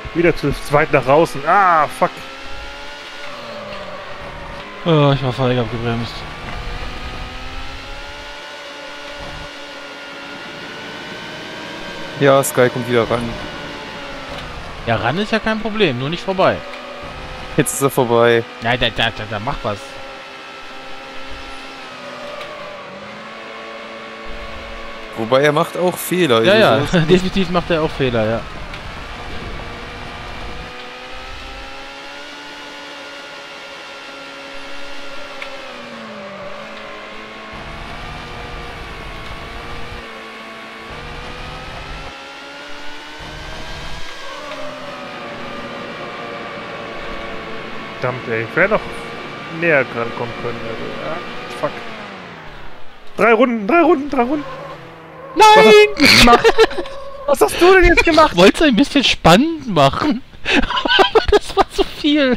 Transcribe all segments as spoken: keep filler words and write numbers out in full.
Wieder zu zweit nach draußen. Ah, fuck. Oh, ich war feig abgebremst. Ja, Sky kommt wieder ran. Ja, ran ist ja kein Problem, nur nicht vorbei. Jetzt ist er vorbei. Nein, da, da, da, da mach was. Wobei er macht auch Fehler. Ja, ja, also so definitiv macht er auch Fehler, ja. Verdammt, ey. Ich wäre noch näher dran kommen können. Also, ja, fuck. Drei Runden, drei Runden, drei Runden. Nein! Was hast du denn jetzt gemacht? Ich wollte es ein bisschen spannend machen. Aber das war zu viel.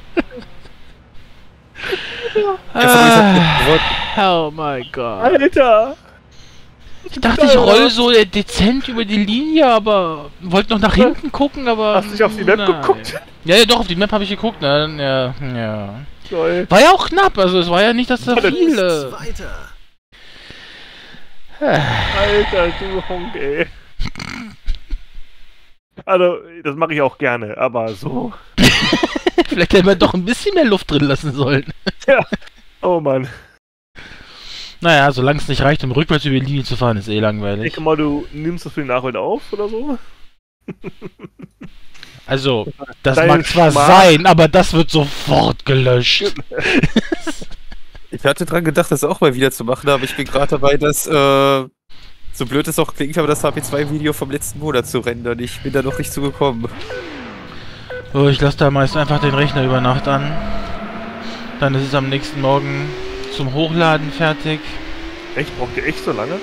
Ah, oh mein Gott. Alter! Ich dachte, ich roll so dezent über die Linie, aber wollte noch nach hinten gucken, aber... Hast du nicht auf die Map nein. geguckt? Ja, ja, doch, auf die Map habe ich geguckt, ne? Ja, ja. Toll. War ja auch knapp, also es war ja nicht, dass da viele... Alter, du Honk, ey. Also, das mache ich auch gerne, aber so... Vielleicht hätten wir doch ein bisschen mehr Luft drin lassen sollen. Ja. Oh Mann. Naja, solange es nicht reicht, um rückwärts über die Linie zu fahren, ist eh Ich langweilig. denke mal, du nimmst das für die Nachwelt auf oder so? Also, das Dein mag zwar Schmarrn. sein, aber das wird sofort gelöscht. Ich hatte dran gedacht, das auch mal wieder zu machen, aber ich bin gerade dabei, das, äh, so blöd es auch klingt, aber das H P zwei Video vom letzten Monat zu rendern. Ich bin da noch nicht zugekommen. So, ich lasse da meist einfach den Rechner über Nacht an. Dann ist es am nächsten Morgen zum Hochladen fertig. Echt? Braucht ihr echt so lange?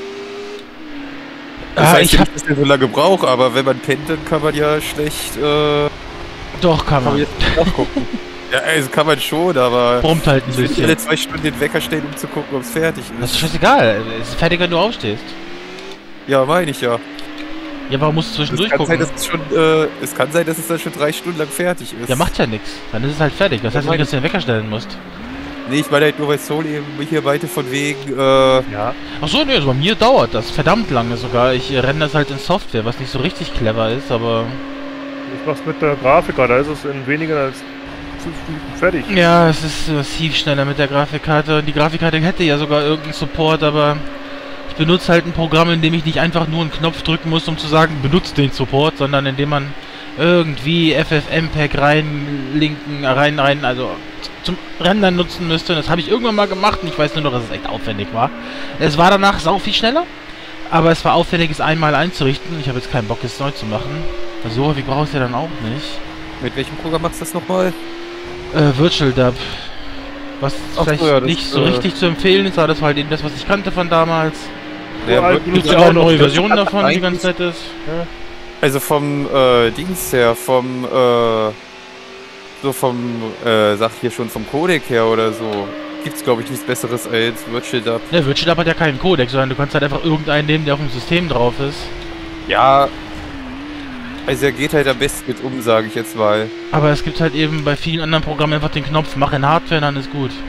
Das Ah, heißt ich ja hab... nicht, dass der so lange braucht, aber wenn man pennt, dann kann man ja schlecht, äh, Doch, kann kann man. man jetzt nicht nachgucken. Ja, also kann man schon, aber Brummt halt ein ich will bisschen. alle zwei Stunden den Wecker stellen, um zu gucken, ob es fertig Das ist ist. scheißegal. Es ist fertig, wenn du aufstehst. Ja, meine ich ja. Ja, warum musst du Es zwischendurch kann, sein, gucken? dass es, schon, äh, es kann sein, dass es dann schon drei Stunden lang fertig ist. Ja, macht ja nichts. Dann ist es halt fertig. Das Ja, heißt nicht, meine dass du den Wecker stellen musst. Nee, ich meine halt nur, weil Soul eben hier weiter von wegen, äh, Ja. Achso, ne, also bei mir dauert das verdammt lange sogar. Ich äh, renne das halt in Software, was nicht so richtig clever ist, aber... Ich mach's mit der Grafiker, da ist es in weniger als fünf Minuten fertig. Ja, es ist massiv schneller mit der Grafikkarte. Die Grafikkarte hätte ja sogar irgendeinen Support, aber... Ich benutze halt ein Programm, in dem ich nicht einfach nur einen Knopf drücken muss, um zu sagen, benutzt den Support, sondern in dem man irgendwie F F M-Pack reinlinken, rein, rein, also zum Rendern nutzen müsste. Das habe ich irgendwann mal gemacht und ich weiß nur noch, dass es echt aufwendig war. Es war danach sau viel schneller, aber es war aufwendig, es einmal einzurichten. Ich habe jetzt keinen Bock, es neu zu machen. So häufig brauchst du ja dann auch nicht. mit welchem Programm machst du das nochmal? Äh, Virtual Dub. Was Ach vielleicht so, ja, das, nicht so äh, richtig zu empfehlen ist, aber das war halt eben das, was ich kannte von damals. Ja, alt wirklich, Gibt Ja, sogar eine noch neue das Version hat davon, die ganz eigentlich- nett ist. Also vom, äh, Dings her, vom, äh, so vom, äh, sag hier schon, vom Codec her oder so, gibt's glaube ich nichts besseres als Virtual Dub. Ne, Virtual Dub hat ja keinen Codec, sondern du kannst halt einfach irgendeinen nehmen, der auf dem System drauf ist. Ja, also er geht halt am besten mit um, sage ich jetzt mal. Aber es gibt halt eben bei vielen anderen Programmen einfach den Knopf, mach in Hardware, dann ist gut.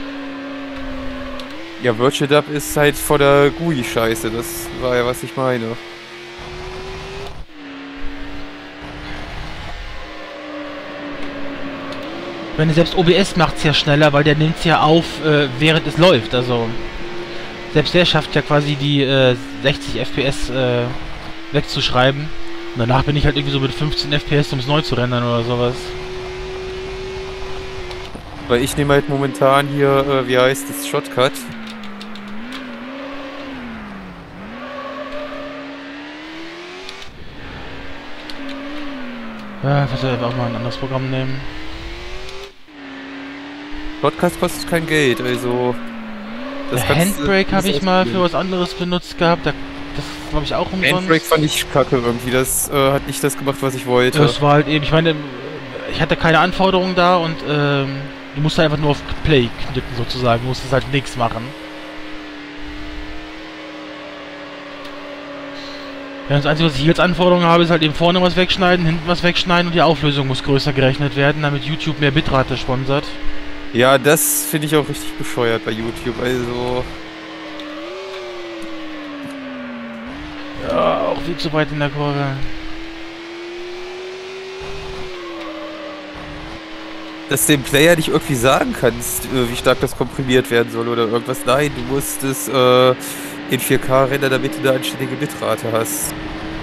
Ja, Virtual Dub ist halt vor der G U I-Scheiße, das war ja, was ich meine. Wenn selbst O B S macht es ja schneller, weil der nimmt es ja auf, äh, während es läuft. Also selbst der schafft ja quasi die äh, sechzig F P S äh, wegzuschreiben. Und danach bin ich halt irgendwie so mit fünfzehn F P S, um es neu zu rendern oder sowas. Weil ich nehme halt momentan hier, äh, wie heißt das, Shotcut. Ja, ich würde auch mal ein anderes Programm nehmen. Shotcut kostet kein Geld, also... Der kannst du- Handbrake habe ich mal für ausprobieren. was anderes benutzt gehabt. Da, das glaube ich auch umsonst. Handbrake fand ich kacke irgendwie, das äh, hat nicht das gemacht, was ich wollte. Das war halt eben, ich meine, ich hatte keine Anforderungen da und ähm, du musst einfach nur auf Play knicken sozusagen, du musstest halt nichts machen. Ja, das Einzige, was ich jetzt Anforderungen habe, ist halt eben vorne was wegschneiden, hinten was wegschneiden und die Auflösung muss größer gerechnet werden, damit YouTube mehr Bitrate sponsert. Ja, das finde ich auch richtig bescheuert bei YouTube, also... Ja, auch viel zu weit in der Kurve. Dass du dem Player nicht irgendwie sagen kannst, äh, wie stark das komprimiert werden soll oder irgendwas. Nein, du musst es äh, in vier K rendern, damit du eine anständige Bitrate hast.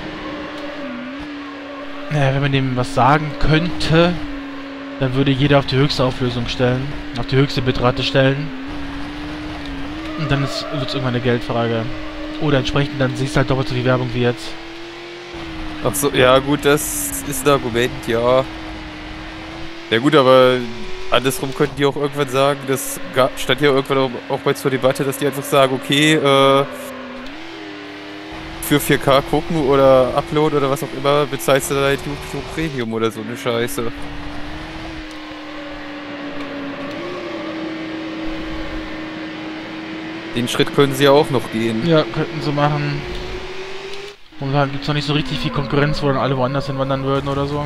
Naja, wenn man dem was sagen könnte, dann würde jeder auf die höchste Auflösung stellen, auf die höchste Bitrate stellen. Und dann wird es irgendwann eine Geldfrage. Oder entsprechend dann siehst du halt doppelt so viel Werbung wie jetzt. Ach so, ja gut, das ist ein Argument, ja. Ja gut, aber andersrum könnten die auch irgendwann sagen, das stand ja irgendwann auch, auch mal zur Debatte, dass die einfach sagen, okay, äh, für vier K gucken oder Upload oder was auch immer, bezahlst du dann halt YouTube Premium oder so eine Scheiße. Den Schritt können sie ja auch noch gehen. Ja, könnten sie machen. Momentan gibt es noch nicht so richtig viel Konkurrenz, wo dann alle woanders hinwandern würden oder so.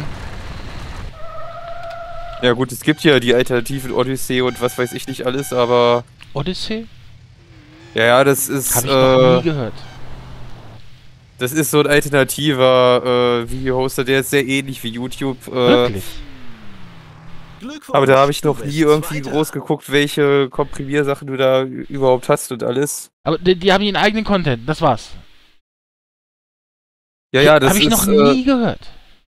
Ja gut, es gibt ja die alternativen Odyssey und was weiß ich nicht alles, aber... Odyssey? Ja, ja, das ist... Hab ich äh, noch nie gehört. Das ist so ein alternativer äh, Video-Hoster, der ist sehr ähnlich wie YouTube. Äh, Wirklich? Aber da habe ich noch nie irgendwie groß geguckt, welche Komprimiersachen du da überhaupt hast und alles. Aber die, die haben ihren eigenen Content, das war's. Ja, ja, das Habe ich ist, noch äh, nie gehört.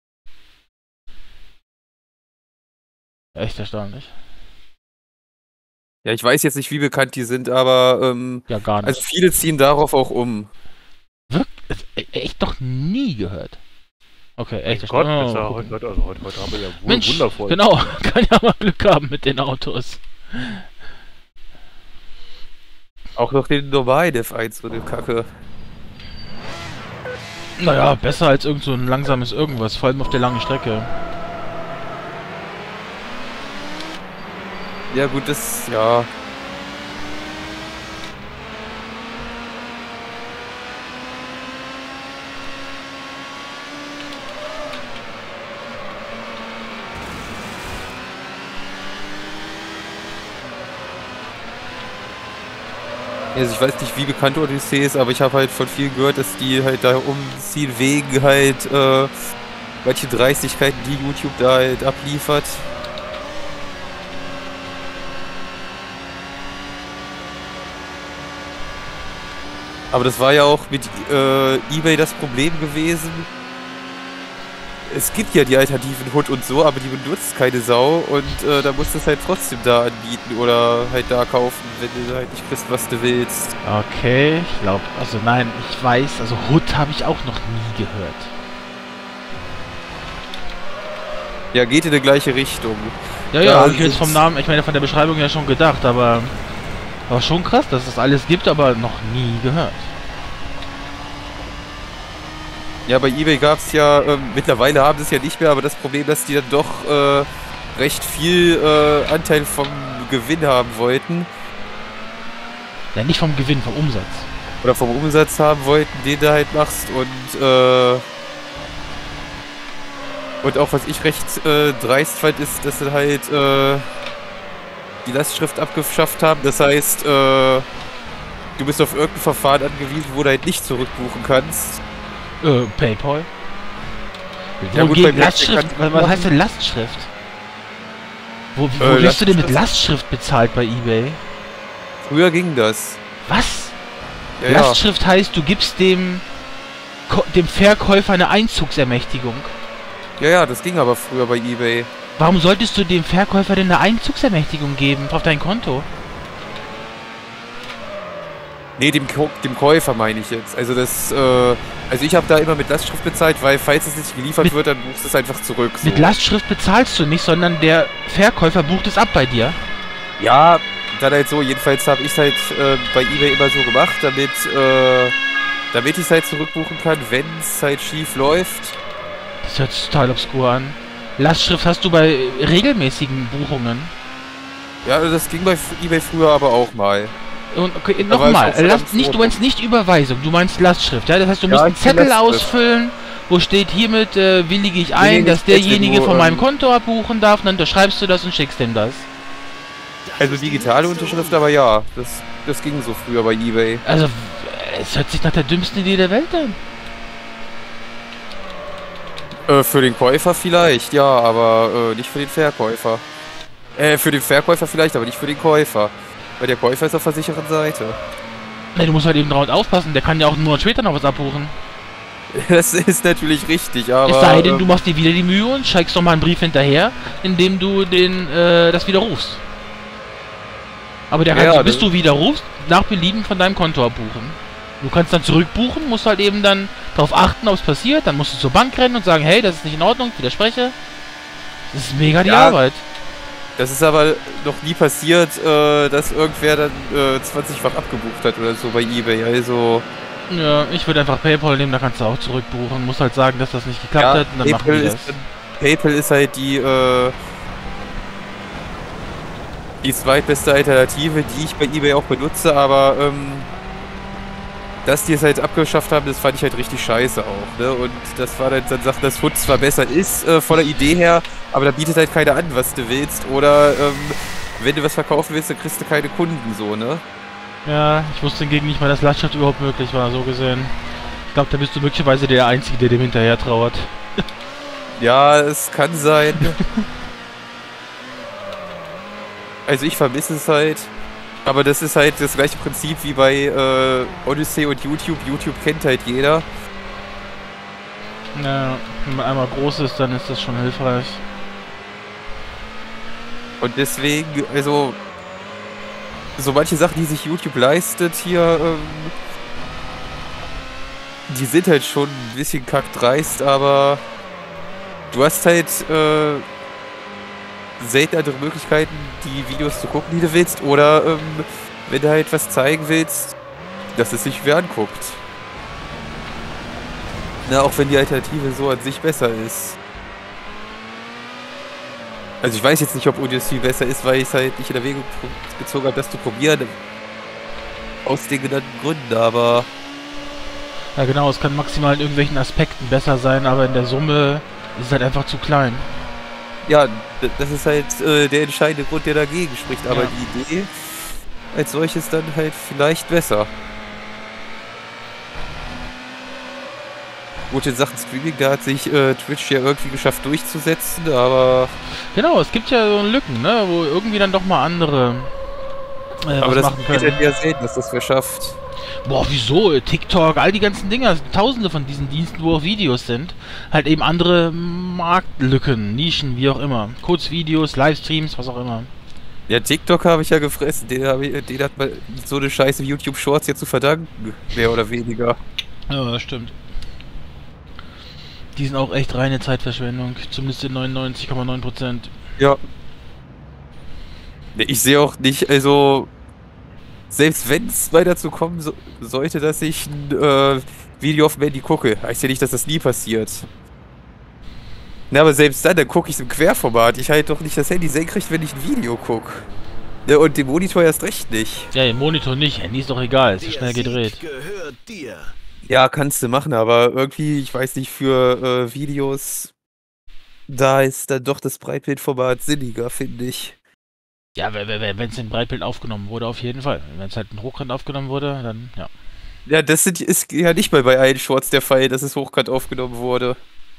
Echt erstaunlich. Ja, ich weiß jetzt nicht, wie bekannt die sind, aber ähm, Ja, gar nicht. also viele ziehen darauf auch um. Wirklich? E echt noch nie gehört. Okay, echt Gott, erstaunlich. ist ja Oh, heute, heute, also heute, heute haben wir ja wohl Mensch, wundervoll. genau, kann ja mal Glück haben mit den Autos. Auch noch den normalen F eins, so eine Kacke. Naja, besser als irgend so ein langsames Irgendwas, vor allem auf der langen Strecke. Ja gut, das, ja... Also ich weiß nicht, wie bekannt Odyssey ist, aber ich habe halt von vielen gehört, dass die halt da umziehen wegen halt äh, manche Dreistigkeiten, die YouTube da halt abliefert. Aber das war ja auch mit äh, eBay das Problem gewesen. Es gibt ja die alternativen Hood und so, aber die benutzt keine Sau und äh, da musst du es halt trotzdem da anbieten oder halt da kaufen, wenn du halt nicht kriegst, was du willst. Okay, ich glaube, also nein, ich weiß, also Hood habe ich auch noch nie gehört. Ja, geht in die gleiche Richtung. Ja, ja, Da habe ich jetzt ist- vom Namen, ich meine von der Beschreibung ja schon gedacht, aber war schon krass, dass es das alles gibt, aber noch nie gehört. Ja, bei eBay gab es ja, ähm, mittlerweile haben sie es ja nicht mehr, aber das Problem, dass die dann doch äh, recht viel äh, Anteil vom Gewinn haben wollten. Ja, nicht vom Gewinn, vom Umsatz. Oder vom Umsatz haben wollten, den du halt machst und äh, und auch was ich recht äh, dreist fand, ist, dass sie halt äh, die Lastschrift abgeschafft haben. Das heißt, äh, du bist auf irgendein Verfahren angewiesen, wo du halt nicht zurückbuchen kannst. Äh, Paypal? Ja, Wo gut, geht bei mir Lastschrift? kann- Was, was heißt denn Lastschrift? Wo, wo Äh, wirst du denn mit Lastschrift- Lastschrift bezahlt bei eBay? Früher ging das. Was? Ja, ja. Lastschrift heißt, du gibst dem, Ko dem Verkäufer eine Einzugsermächtigung. Ja, ja, das ging aber früher bei eBay. Warum solltest du dem Verkäufer denn eine Einzugsermächtigung geben auf dein Konto? Nee, dem, Ko- dem Käufer meine ich jetzt. Also das, äh, also ich habe da immer mit Lastschrift bezahlt, weil falls es nicht geliefert Mit- wird, dann buchst du es einfach zurück. So. Mit Lastschrift bezahlst du nicht, sondern der Verkäufer bucht es ab bei dir. Ja, dann halt so. Jedenfalls habe ich es halt äh, bei eBay immer so gemacht, damit, äh, damit ich es halt zurückbuchen kann, wenn es halt schief läuft. Das hört sich total obskur an. Lastschrift hast du bei regelmäßigen Buchungen. Ja, das ging bei F- eBay früher aber auch mal. Und okay, Da war ich nochmal, auch verdammt Last, nicht, du froh. meinst nicht Überweisung, du meinst Lastschrift, ja? Das heißt, du Ja, musst einen ich kenn Zettel Lastschrift. ausfüllen, wo steht, hiermit äh, willige ich Nee, ein, nee, dass nicht Zettel, derjenige du, von meinem ähm, Konto abbuchen darf, und dann unterschreibst du das und schickst ihm das. Also digitale Unterschrift, aber ja, das, das ging so früher bei eBay. Also, w- es hört sich nach der dümmsten Idee der Welt an. Äh, für den Käufer vielleicht, ja, aber äh, nicht für den Verkäufer. Äh, für den Verkäufer vielleicht, aber nicht für den Käufer. Weil der Käufer ist auf der sicheren Seite. Ne, du musst halt eben drauf aufpassen, der kann ja auch einen Monat später noch was abbuchen. Das ist natürlich richtig, aber... Es sei denn, du ähm, machst dir wieder die Mühe und schickst noch mal einen Brief hinterher, indem du den, äh, das widerrufst. Aber der Ja, kann, das- bis du widerrufst, nach Belieben von deinem Konto abbuchen. Du kannst dann zurückbuchen, musst halt eben dann darauf achten, ob es passiert, dann musst du zur Bank rennen und sagen, hey, das ist nicht in Ordnung, widerspreche. Das ist mega die Ja. Arbeit. Das ist aber noch nie passiert, äh, dass irgendwer dann äh, zwanzigfach abgebucht hat oder so bei eBay. Also, Ja, ich würde einfach PayPal nehmen, da kannst du auch zurückbuchen. Musst halt sagen, dass das nicht geklappt ja, hat und dann machen PayPal die ist, das. PayPal ist halt die, äh, die zweitbeste Alternative, die ich bei eBay auch benutze, aber ähm, dass die es halt abgeschafft haben, das fand ich halt richtig scheiße auch, ne? Und das war dann, dann Sachen, dass Hood zwar besser ist, äh, von der Idee her, aber da bietet halt keiner an, was du willst. Oder ähm, wenn du was verkaufen willst, dann kriegst du keine Kunden so, ne? Ja, ich wusste hingegen nicht mal, dass Lastschrift überhaupt möglich war, so gesehen. Ich glaube, da bist du möglicherweise der Einzige, der dem hinterher trauert. Ja, es kann sein. Also ich vermisse es halt. Aber das ist halt das gleiche Prinzip wie bei äh, Odyssey und YouTube. YouTube kennt halt jeder. Ja, wenn man einmal groß ist, dann ist das schon hilfreich. Und deswegen, also so manche Sachen, die sich YouTube leistet hier, ähm, die sind halt schon ein bisschen kackdreist, aber du hast halt äh, selten andere Möglichkeiten, die Videos zu gucken, die du willst, oder ähm, wenn du halt was zeigen willst, dass es sich wer anguckt. Na, auch wenn die Alternative so an sich besser ist. Also ich weiß jetzt nicht, ob Odyssey besser ist, weil ich es halt nicht in Erwägung gezogen habe, das zu probieren. Aus den genannten Gründen, aber... Ja genau, es kann maximal in irgendwelchen Aspekten besser sein, aber in der Summe ist es halt einfach zu klein. Ja, d- das ist halt äh, der entscheidende Grund, der dagegen spricht. Aber Ja. die Idee als solches dann halt vielleicht besser. Gut, in Sachen Streaming, da hat sich äh, Twitch ja irgendwie geschafft durchzusetzen, aber... Genau, es gibt ja so Lücken, ne, wo irgendwie dann doch mal andere äh, aber was das machen wird können. ja sehen, dass das wer schafft. Boah, wieso? TikTok, all die ganzen Dinger, es sind tausende von diesen Diensten, wo auch Videos sind. Halt eben andere Marktlücken, Nischen, wie auch immer. Kurzvideos, Livestreams, was auch immer. Ja, TikTok habe ich ja gefressen. Den, hab ich, den hat man so eine Scheiße wie YouTube Shorts jetzt zu verdanken. Mehr oder weniger. Ja, das stimmt. Die sind auch echt reine Zeitverschwendung, zumindest in neunundneunzig Komma neun Prozent. Ja. Nee, ich sehe auch nicht, also... Selbst wenn es mal dazu kommen so, sollte, dass ich ein äh, Video auf dem Handy gucke, heißt ja nicht, dass das nie passiert. Na, aber selbst dann, dann gucke ich es im Querformat. Ich halte doch nicht das Handy senkrecht, wenn ich ein Video gucke. Ja, und den Monitor erst recht nicht. Ja, im Monitor nicht, Handy ist doch egal, ist so schnell gedreht. Gehört dir. Ja, kannst du machen, aber irgendwie, ich weiß nicht, für äh, Videos, da ist dann doch das Breitbildformat sinniger, finde ich. Ja, wenn es in Breitbild aufgenommen wurde, auf jeden Fall. Wenn es halt in Hochkant aufgenommen wurde, dann ja. Ja, das sind, ist ja nicht mal bei allen Shorts der Fall, dass es hochkant aufgenommen wurde.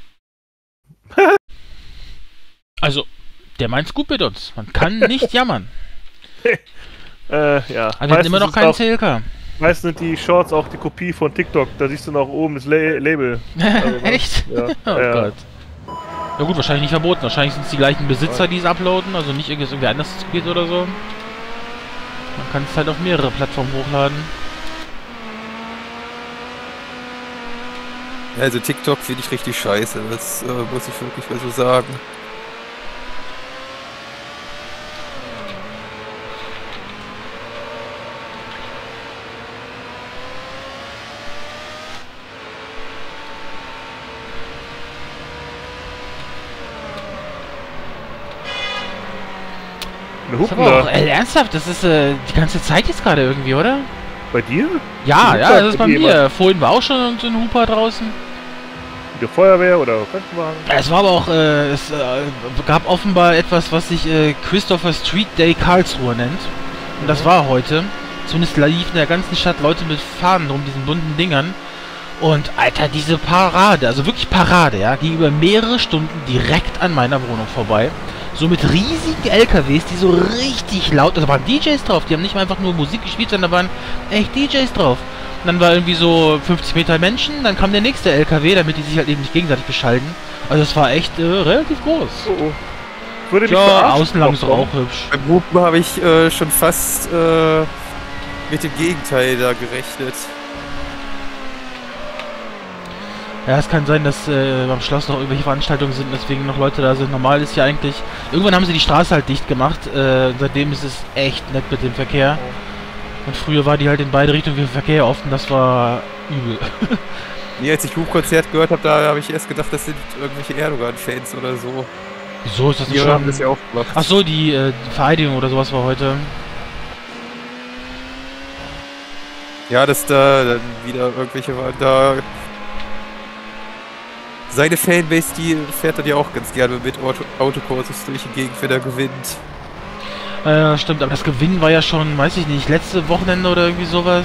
Also, der meint's gut mit uns. Man kann nicht jammern. Äh, ja. Aber wir haben immer noch keinen C L K. Meistens sind die Shorts auch die Kopie von TikTok. Da siehst du noch oben das La Label. Also, ne? Echt? Ja. Oh ja. Gott. Ja gut, wahrscheinlich nicht verboten. Wahrscheinlich sind es die gleichen Besitzer, die es uploaden. Also nicht irgendwie irgendwie anders geht oder so. Man kann es halt auf mehrere Plattformen hochladen. Also TikTok finde ich richtig scheiße, das äh, muss ich wirklich mal so sagen. Eine Das ist aber auch, Hupen ey, ernsthaft, das ist äh, die ganze Zeit jetzt gerade irgendwie, oder? bei dir? Ja, Die ja, Huper das ist bei bei dir mir. Vorhin war auch schon so ein Huper draußen. Die Feuerwehr oder Krankenwagen? Es war aber auch, äh, es äh, gab offenbar etwas, was sich äh, Christopher Street Day Karlsruhe nennt. Und das war heute. Zumindest liefen in der ganzen Stadt Leute mit Fahnen rum, diesen bunten Dingern. Und, Alter, diese Parade, also wirklich Parade, ja, ging über mehrere Stunden direkt an meiner Wohnung vorbei. So mit riesigen L K Ws, die so richtig laut, also waren D Js drauf, die haben nicht mal einfach nur Musik gespielt, sondern da waren echt D Js drauf. Und dann war irgendwie so fünfzig Meter Menschen, dann kam der nächste L K W, damit die sich halt eben nicht gegenseitig beschalten. Also es war echt äh, relativ groß. Oh, oh. Würde mich Ja, verarschen, außen lang ist doch Tom. auch hübsch. Beim Hupen habe ich äh, schon fast äh, mit dem Gegenteil da gerechnet. Ja, es kann sein, dass äh, beim Schloss noch irgendwelche Veranstaltungen sind, deswegen noch Leute da sind. Normal ist ja eigentlich... Irgendwann haben sie die Straße halt dicht gemacht. Äh, seitdem ist es echt nett mit dem Verkehr. Und früher war die halt in beide Richtungen wie Verkehr offen. Das war übel. Nee, als ich Hubkonzert gehört habe, da habe ich erst gedacht, das sind irgendwelche Erdogan-Fans oder so. Wieso ist das Die nicht haben schon... das ja auch gemacht. Ach so, die, äh, die Vereidigung oder sowas war heute. Ja, dass da dann wieder irgendwelche waren. Da seine Fanbase, die fährt dann ja auch ganz gerne mit Auto Autokurses durch die Gegend, wenn er gewinnt. Äh, stimmt, aber das Gewinnen war ja schon, weiß ich nicht, letzte Wochenende oder irgendwie sowas.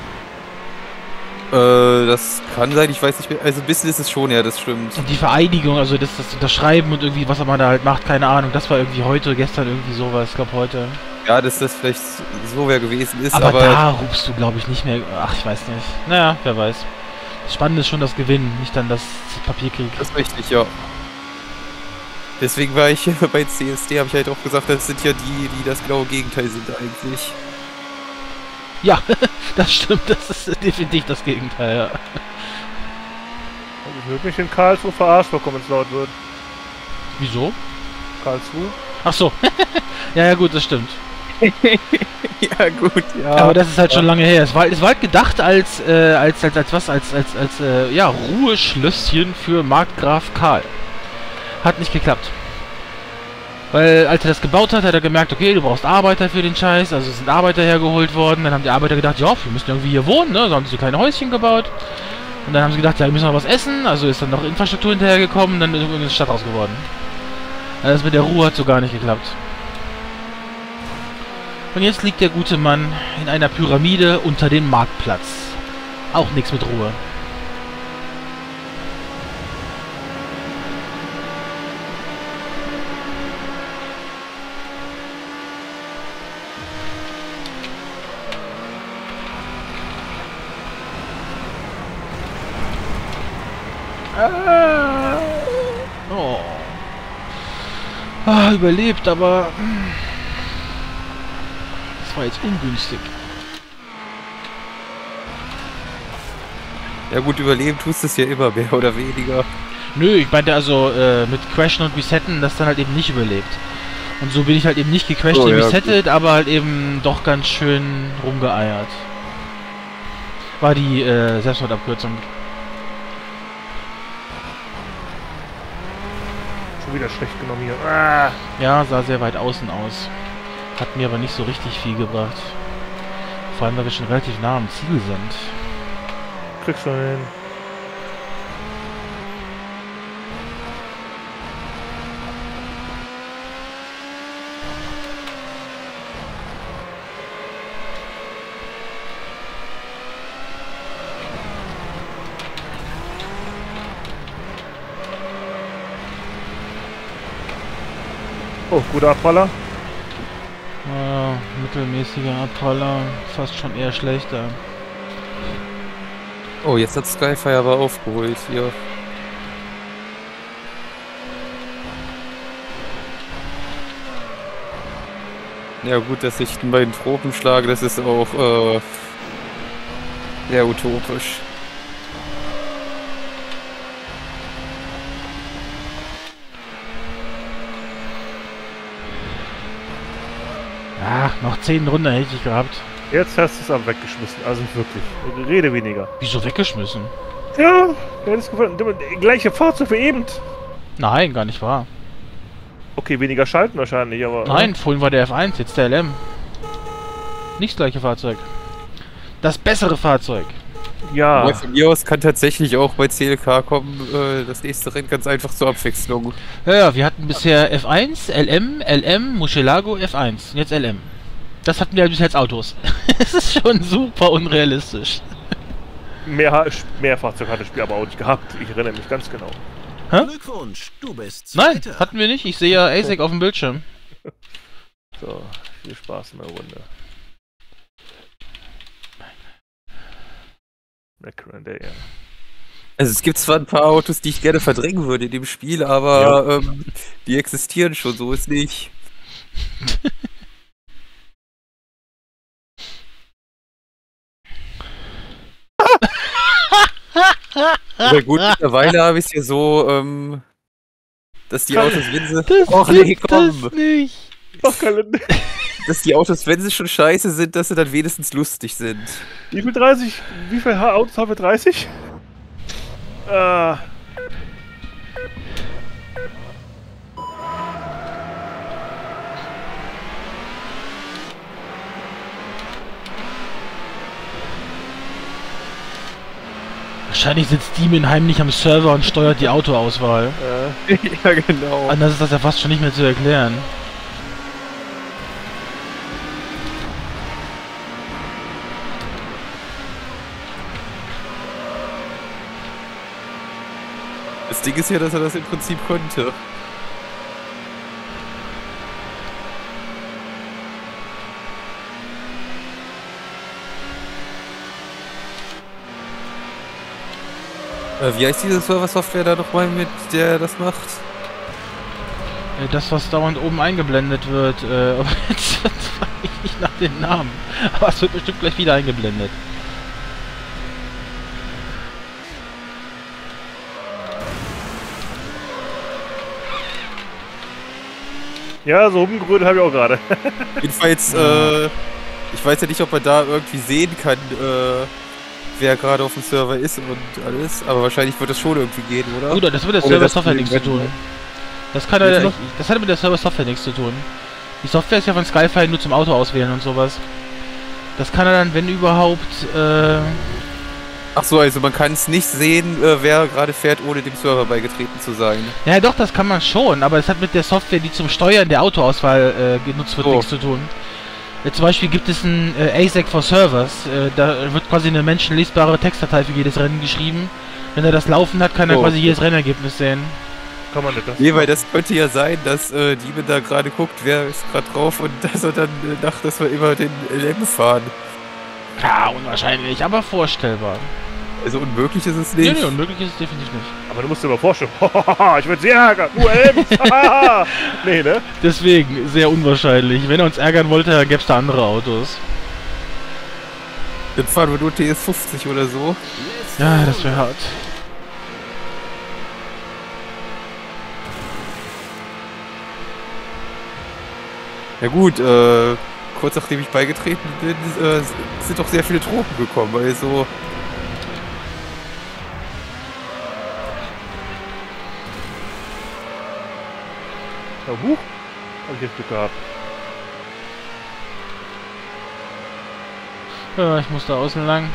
Äh, das kann sein, ich weiß nicht mehr. Also ein bisschen ist es schon, ja, das stimmt. Und die Vereidigung, also das, das Unterschreiben und irgendwie, was man da halt macht, keine Ahnung. Das war irgendwie heute, gestern irgendwie sowas, ich glaube heute. Ja, dass das vielleicht so wer gewesen ist, Aber, aber... da rufst du, glaube ich, nicht mehr. Ach, ich weiß nicht. Naja, wer weiß. Das Spannende ist schon das Gewinnen, nicht dann das Papierkrieg. Das ist richtig, ja. Deswegen war ich bei C S D, habe ich halt auch gesagt, das sind ja die, die das genaue Gegenteil sind eigentlich. Ja, das stimmt, das ist definitiv das Gegenteil, ja. Also ich würde mich in Karlsruhe verarscht bekommen, wenn es laut wird. Wieso? Karlsruhe? Ach so. Ja, ja, gut, das stimmt. Ja, gut, ja. Aber das ist halt schon lange her. Es war, es war halt gedacht als, äh, als, als, als was? Als, als, als, äh, ja, Ruheschlösschen für Markgraf Karl. Hat nicht geklappt. Weil, als er das gebaut hat, hat er gemerkt, okay, du brauchst Arbeiter für den Scheiß. Also es sind Arbeiter hergeholt worden. Dann haben die Arbeiter gedacht, ja, wir müssen irgendwie hier wohnen, ne? So haben sie so kleine Häuschen gebaut. Und dann haben sie gedacht, ja, wir müssen noch was essen. Also ist dann noch Infrastruktur hinterhergekommen. Dann ist irgendwie das Stadthaus geworden. Also das mit der Ruhe hat so gar nicht geklappt. Und jetzt liegt der gute Mann in einer Pyramide unter dem Marktplatz. Auch nichts mit Ruhe. Oh. Ah, überlebt, aber... Das war jetzt ungünstig. Ja gut, überleben tust du es ja immer, mehr oder weniger. Nö, ich meinte also äh, mit Crashen und Resetten, das dann halt eben nicht überlebt. Und so bin ich halt eben nicht gecrashed Oh, und ja, resettet, gut. Aber halt eben doch ganz schön rumgeeiert. War die äh, Selbstmordabkürzung. Schon wieder schlecht genommen hier. Ah. Ja, sah sehr weit außen aus. Hat mir aber nicht so richtig viel gebracht. Vor allem, weil wir schon relativ nah am Ziel sind. Kriegst du hin. Oh, guter Abpraller. Äh, mittelmäßiger Abpraller, fast schon eher schlechter. Oh, jetzt hat Skyfire aber aufgeholt hier. Ja gut, dass ich den beiden Tropen schlage, das ist auch äh, sehr utopisch. Ach, noch zehn Runden hätte ich gehabt. Jetzt hast du es aber weggeschmissen. Also wirklich. Rede weniger. Wieso weggeschmissen? Ja, du hättest gewonnen. Gleiche Fahrzeug wie eben. Nein, gar nicht wahr. Okay, weniger schalten wahrscheinlich, aber... Nein, vorhin war der F eins, jetzt der L M. Nicht das gleiche Fahrzeug. Das bessere Fahrzeug. Ja. Aber von mir aus kann tatsächlich auch bei C L K kommen, äh, das nächste Rennen ganz einfach zur Abwechslung. Ja, ja, wir hatten bisher F eins, L M, L M, Murcielago, F eins. Und jetzt L M. Das hatten wir bisher als Autos. Das ist schon super unrealistisch. Mehr, mehr Fahrzeuge hat das Spiel aber auch nicht gehabt. Ich erinnere mich ganz genau. Hä? Glückwunsch, du bist Nein, Zweiter. hatten wir nicht. Ich sehe ja A S I C auf dem Bildschirm. So, viel Spaß in der Runde. McLaren, der ja. Also es gibt zwar ein paar Autos, die ich gerne verdrängen würde in dem Spiel, aber Ja. ähm, die existieren schon, so ist nicht. Aber gut, mittlerweile habe ich es ja so, ähm, dass die Autos, wenn sie... Das Och nee, gibt komm! es nicht. Ach, Kalender. Dass die Autos, wenn sie schon scheiße sind, dass sie dann wenigstens lustig sind. Wie viel dreißig? Wie viele Autos haben wir? dreißig? Äh. Wahrscheinlich sitzt Demon heimlich am Server und steuert die Autoauswahl. Äh. Ja, genau. Anders ist das ja fast schon nicht mehr zu erklären. Das Ding ist ja, dass er das im Prinzip konnte. Äh, wie heißt diese Server-Software da nochmal, mit der das macht? Äh, Das, was dauernd oben eingeblendet wird, äh, aber jetzt frage ich nicht nach den Namen. Aber es wird bestimmt gleich wieder eingeblendet. Ja, so rumgerödelt habe ich auch gerade. Jedenfalls, äh, ich weiß ja nicht, ob man da irgendwie sehen kann, äh, wer gerade auf dem Server ist und alles, aber wahrscheinlich wird das schon irgendwie gehen, oder? Gut, das wird der Oder Server das Software nichts zu irgendwann- tun. Das kann Jetzt er noch? nicht. Das hat mit der Server Software nichts zu tun. Die Software ist ja von Skyfire nur zum Auto auswählen und sowas. Das kann er dann, wenn überhaupt, äh, Ach so, also man kann es nicht sehen, äh, wer gerade fährt, ohne dem Server beigetreten zu sein. ja doch, das kann man schon, aber es hat mit der Software, die zum Steuern der Autoauswahl äh, genutzt wird, Oh. nichts zu tun. Äh, zum Beispiel gibt es ein äh, A S I C for Servers, äh, da wird quasi eine menschenlesbare Textdatei für jedes Rennen geschrieben. Wenn er das laufen hat, kann er Oh. quasi jedes Rennergebnis sehen. Kann man nicht das? Nee, weil das könnte ja sein, dass äh, Demon da gerade guckt, wer ist gerade drauf und dass er dann äh, dachte, dass wir immer den L M fahren. Ja, unwahrscheinlich, aber vorstellbar. Also unmöglich ist es Nee, nicht. nee, unmöglich ist es definitiv nicht. Aber du musst dir mal vorstellen, ich würde sie ärgern. Nur Elms. Nee, ne? Deswegen, sehr unwahrscheinlich. Wenn er uns ärgern wollte, dann gäbe es da andere Autos. Dann fahren wir nur T S fünfzig oder so. Ja, das wäre hart. Ja gut, äh, kurz nachdem ich beigetreten bin, äh, sind doch sehr viele Tropen gekommen, also... Na, huch. Hab ich jetzt Glück gehabt. Ja, ich muss da außen lang.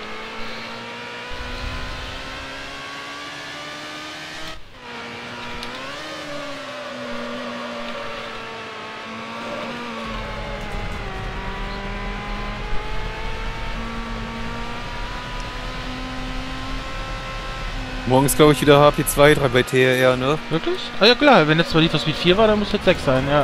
Morgens glaube ich wieder H P zwei dran bei T R R, ne? Wirklich? Ah ja klar, wenn jetzt zwar Need for Speed vier war, dann muss jetzt sechs sein, ja.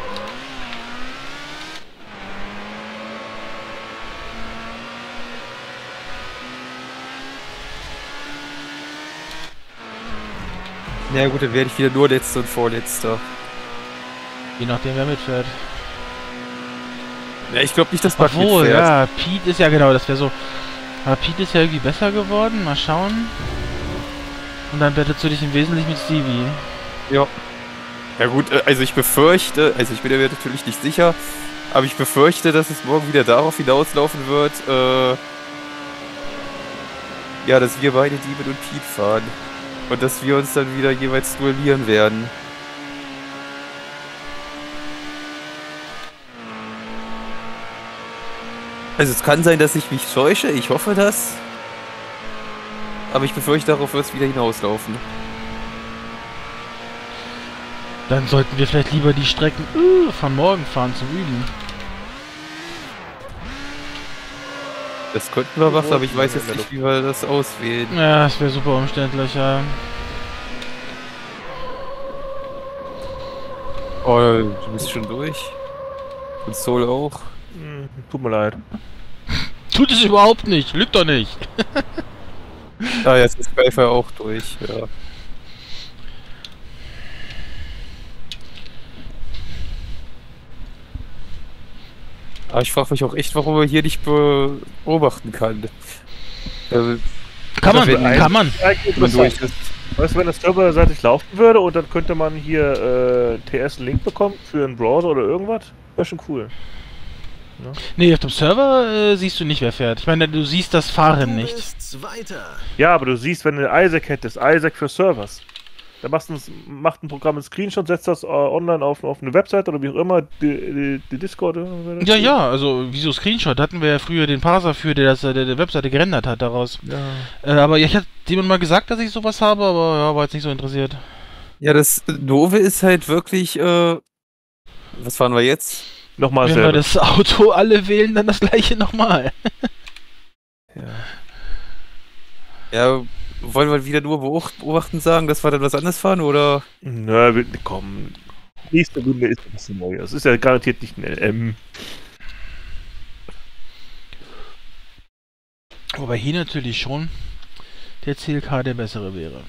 Na ja, gut, dann werde ich wieder nur Letzter und Vorletzter. Je nachdem, wer mitfährt. Ja, ich glaube nicht, dass Bud Obwohl, mitfährt. ja, Pete ist ja genau, das wäre so. Aber Pete ist ja irgendwie besser geworden, mal schauen. Und dann bettelst du dich im Wesentlichen mit Stevie. Ja. Ja gut, äh, also ich befürchte, also ich bin mir natürlich nicht sicher, aber ich befürchte, dass es morgen wieder darauf hinauslaufen wird, äh, ja, dass wir beide Demon und Pete fahren. Und dass wir uns dann wieder jeweils duellieren werden. Also es kann sein, dass ich mich täusche, ich hoffe das. Aber ich befürchte, darauf wird es wieder hinauslaufen. Dann sollten wir vielleicht lieber die Strecken uh, von morgen fahren zum Üben. Das könnten wir machen, aber ich weiß jetzt nicht, wie wir das auswählen. Ja, das wäre super umständlich, ja. Oh, du bist schon durch. Und Soul auch. Hm, tut mir leid. Tut es überhaupt nicht, lügt doch nicht. Ah, jetzt ist Skyfire auch durch, ja. Aber ich frage mich auch echt, warum man hier nicht beobachten kann. Also, Kann man, wenn kann man. man durch ist. Weißt du, wenn das serverseitig laufen würde und dann könnte man hier äh, T S einen Link bekommen für einen Browser oder irgendwas, wäre schon cool. Ja. Nee, auf dem Server äh, siehst du nicht, wer fährt. Ich meine, du siehst das Fahren nicht. Ja, aber du siehst, wenn du Isaac hättest, Isaac für Servers. Da machst ein, macht ein Programm einen Screenshot, setzt das äh, online auf, auf eine Website oder wie auch immer, die, die, die Discord. Oder Ja, ja, also wieso Screenshot? Da hatten wir ja früher den Parser für, der das, der, der Webseite gerendert hat daraus. Ja. Äh, aber ja, ich hatte jemand mal gesagt, dass ich sowas habe, aber ja, war jetzt nicht so interessiert. Ja, das Doofe ist halt wirklich, äh, was fahren wir jetzt? Nochmal Wenn wir das Auto alle wählen, dann das gleiche nochmal. Ja. Ja, wollen wir wieder nur beobachten sagen, dass wir dann was anderes fahren, oder? Na, wir, komm. Nächste Runde ist ein bisschen neu. Das ist ja garantiert nicht ein L M. Wobei hier natürlich schon der C L K der bessere wäre.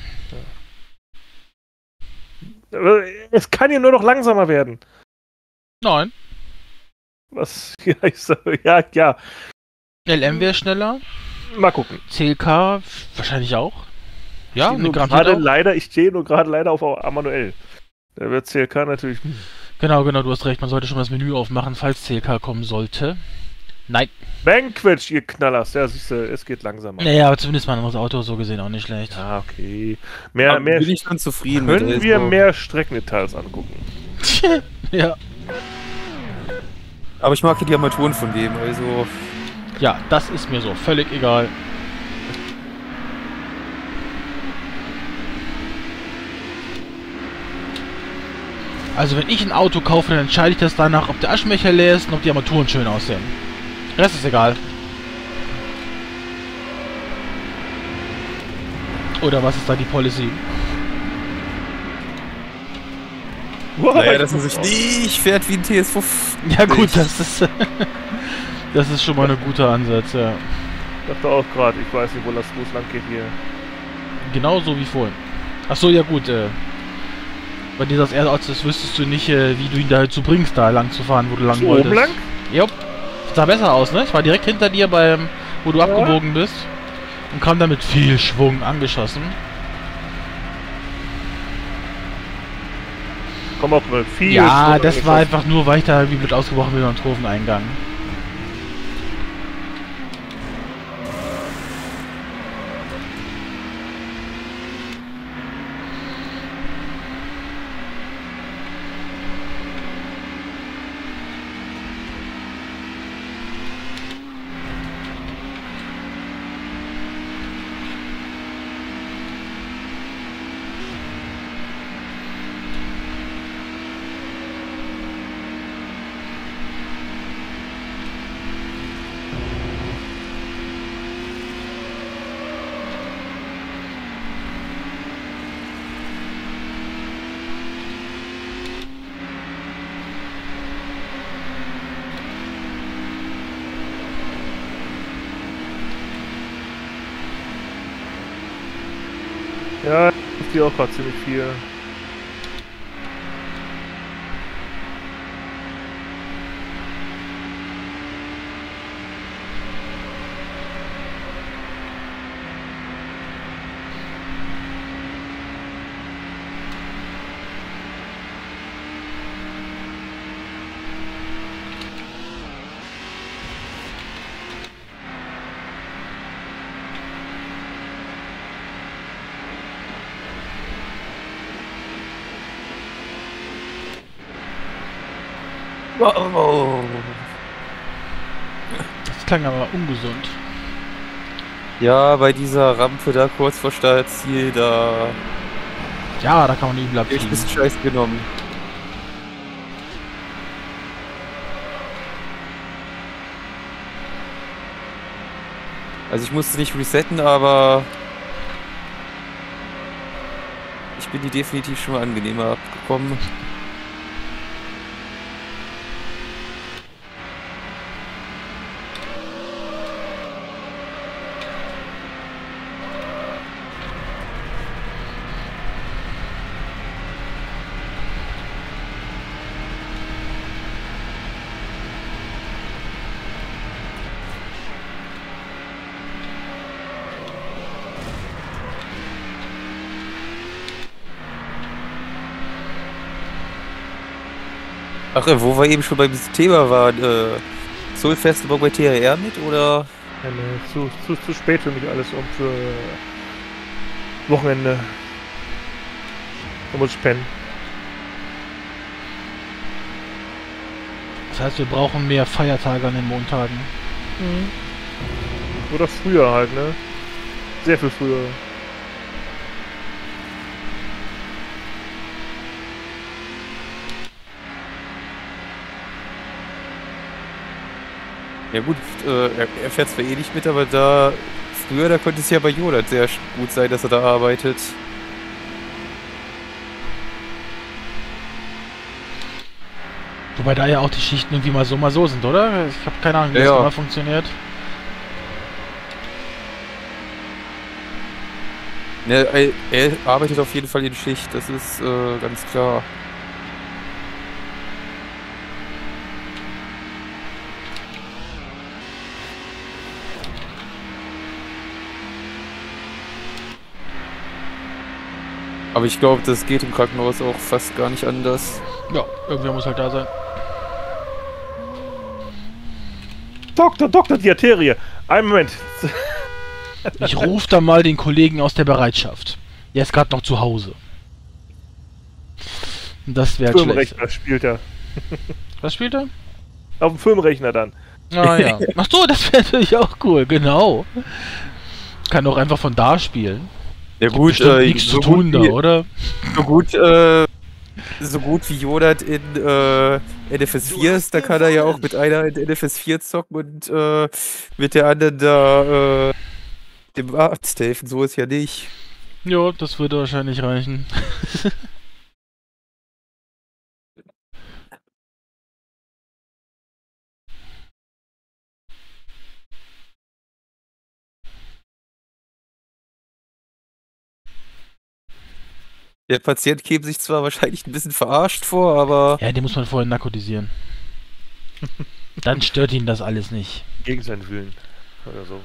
Aber es kann ja nur noch langsamer werden. Nein. Was? Ja, ich sag, ja, ja. L M wäre schneller. Mal gucken. C L K wahrscheinlich auch. Ja, nur eine gerade auch. leider, ich stehe nur gerade leider auf Manuell. Da wird C L K natürlich. Hm. Genau, genau, du hast recht. Man sollte schon das Menü aufmachen, falls C L K kommen sollte. Nein. Banquet, ihr Knallers. Ja, siehst du, es geht langsamer. Naja, aber zumindest mal ein anderes Auto so gesehen auch nicht schlecht. Ja, okay. Mehr, Aber mehr. bin ich dann zufrieden Können mit wir also. mehr Streckendetails angucken? Ja. Aber ich mag hier die Armaturen von dem, also. Ja, das ist mir so völlig egal. Also wenn ich ein Auto kaufe, dann entscheide ich das danach, ob der Aschenbecher leer ist und ob die Armaturen schön aussehen. Rest ist egal. Oder was ist da die Policy? Naja, dass man sich nicht fährt wie ein T S fünf. Ja gut, das ist das ist schon mal ein guter Ansatz, ja. Ich dachte auch gerade, ich weiß nicht, wo das Fuß lang geht hier. Genauso wie vorhin. Achso, ja gut, äh. Bei dir das Erdarzt ist, wüsstest du nicht, äh, wie du ihn dazu bringst, da lang zu fahren, wo du lang So wolltest. oben lang? Jupp. Sah besser aus, ne? Ich war direkt hinter dir, beim, wo du Ja. abgebogen bist. Und kam da mit viel Schwung angeschossen. Komm auch mal viel. Ja, Schwung das war angeschossen. einfach nur, weil ich da wie blöd ausgebrochen bin beim Kurveneingang. Ja, ich sehe auch gerade ziemlich viel. klang aber ungesund. Ja, bei dieser Rampe da kurz vor Startziel, da Ja, da kann man übel hab ich ein abfliegen. bisschen Scheiß genommen. Also ich musste nicht resetten, aber ich bin die definitiv schon mal angenehmer abgekommen. Ach, äh, wo wir eben schon beim Thema waren, äh, Soul Festival bei T R R mit, oder? Ja, nee, zu, zu, zu spät für mich alles um für Wochenende. Da muss ich pennen. Das heißt, wir brauchen mehr Feiertage an den Montagen. Oder früher halt, ne? Sehr viel früher. Ja gut, äh, er, er fährt zwar eh nicht mit, aber da früher, da konnte es ja bei Jodat sehr sch- gut sein, dass er da arbeitet. Wobei da ja auch die Schichten irgendwie mal so, mal so sind, oder? Ich habe keine Ahnung, wie Ja, das ja. immer funktioniert. Ne, er, er arbeitet auf jeden Fall in Schicht, das ist äh, ganz klar. Aber ich glaube, das geht im Krankenhaus auch fast gar nicht anders. Ja, irgendwer muss halt da sein. Doktor, Doktor, die Arterie. Einen Moment. Ich rufe da mal den Kollegen aus der Bereitschaft. Der ist gerade noch zu Hause. Das wäre schlecht. Filmrechner spielt er. Was spielt er? Auf dem Filmrechner dann. Ah ja. Ach so, das wäre natürlich auch cool, genau. Kann auch einfach von da spielen. Ja Gibt gut, bestimmt äh, nichts so zu tun gut da, wie, oder? so gut, äh, so gut wie Jodat in äh, N F S vier ist, da kann er ja auch mit einer in N F S vier zocken und äh, mit der anderen da äh, dem Arzt helfen. So ist ja nicht. Ja, das würde wahrscheinlich reichen. Der Patient käme sich zwar wahrscheinlich ein bisschen verarscht vor, aber Ja, den muss man vorher narkotisieren. Dann stört ihn das alles nicht. Gegen seinen Willen. Oder so.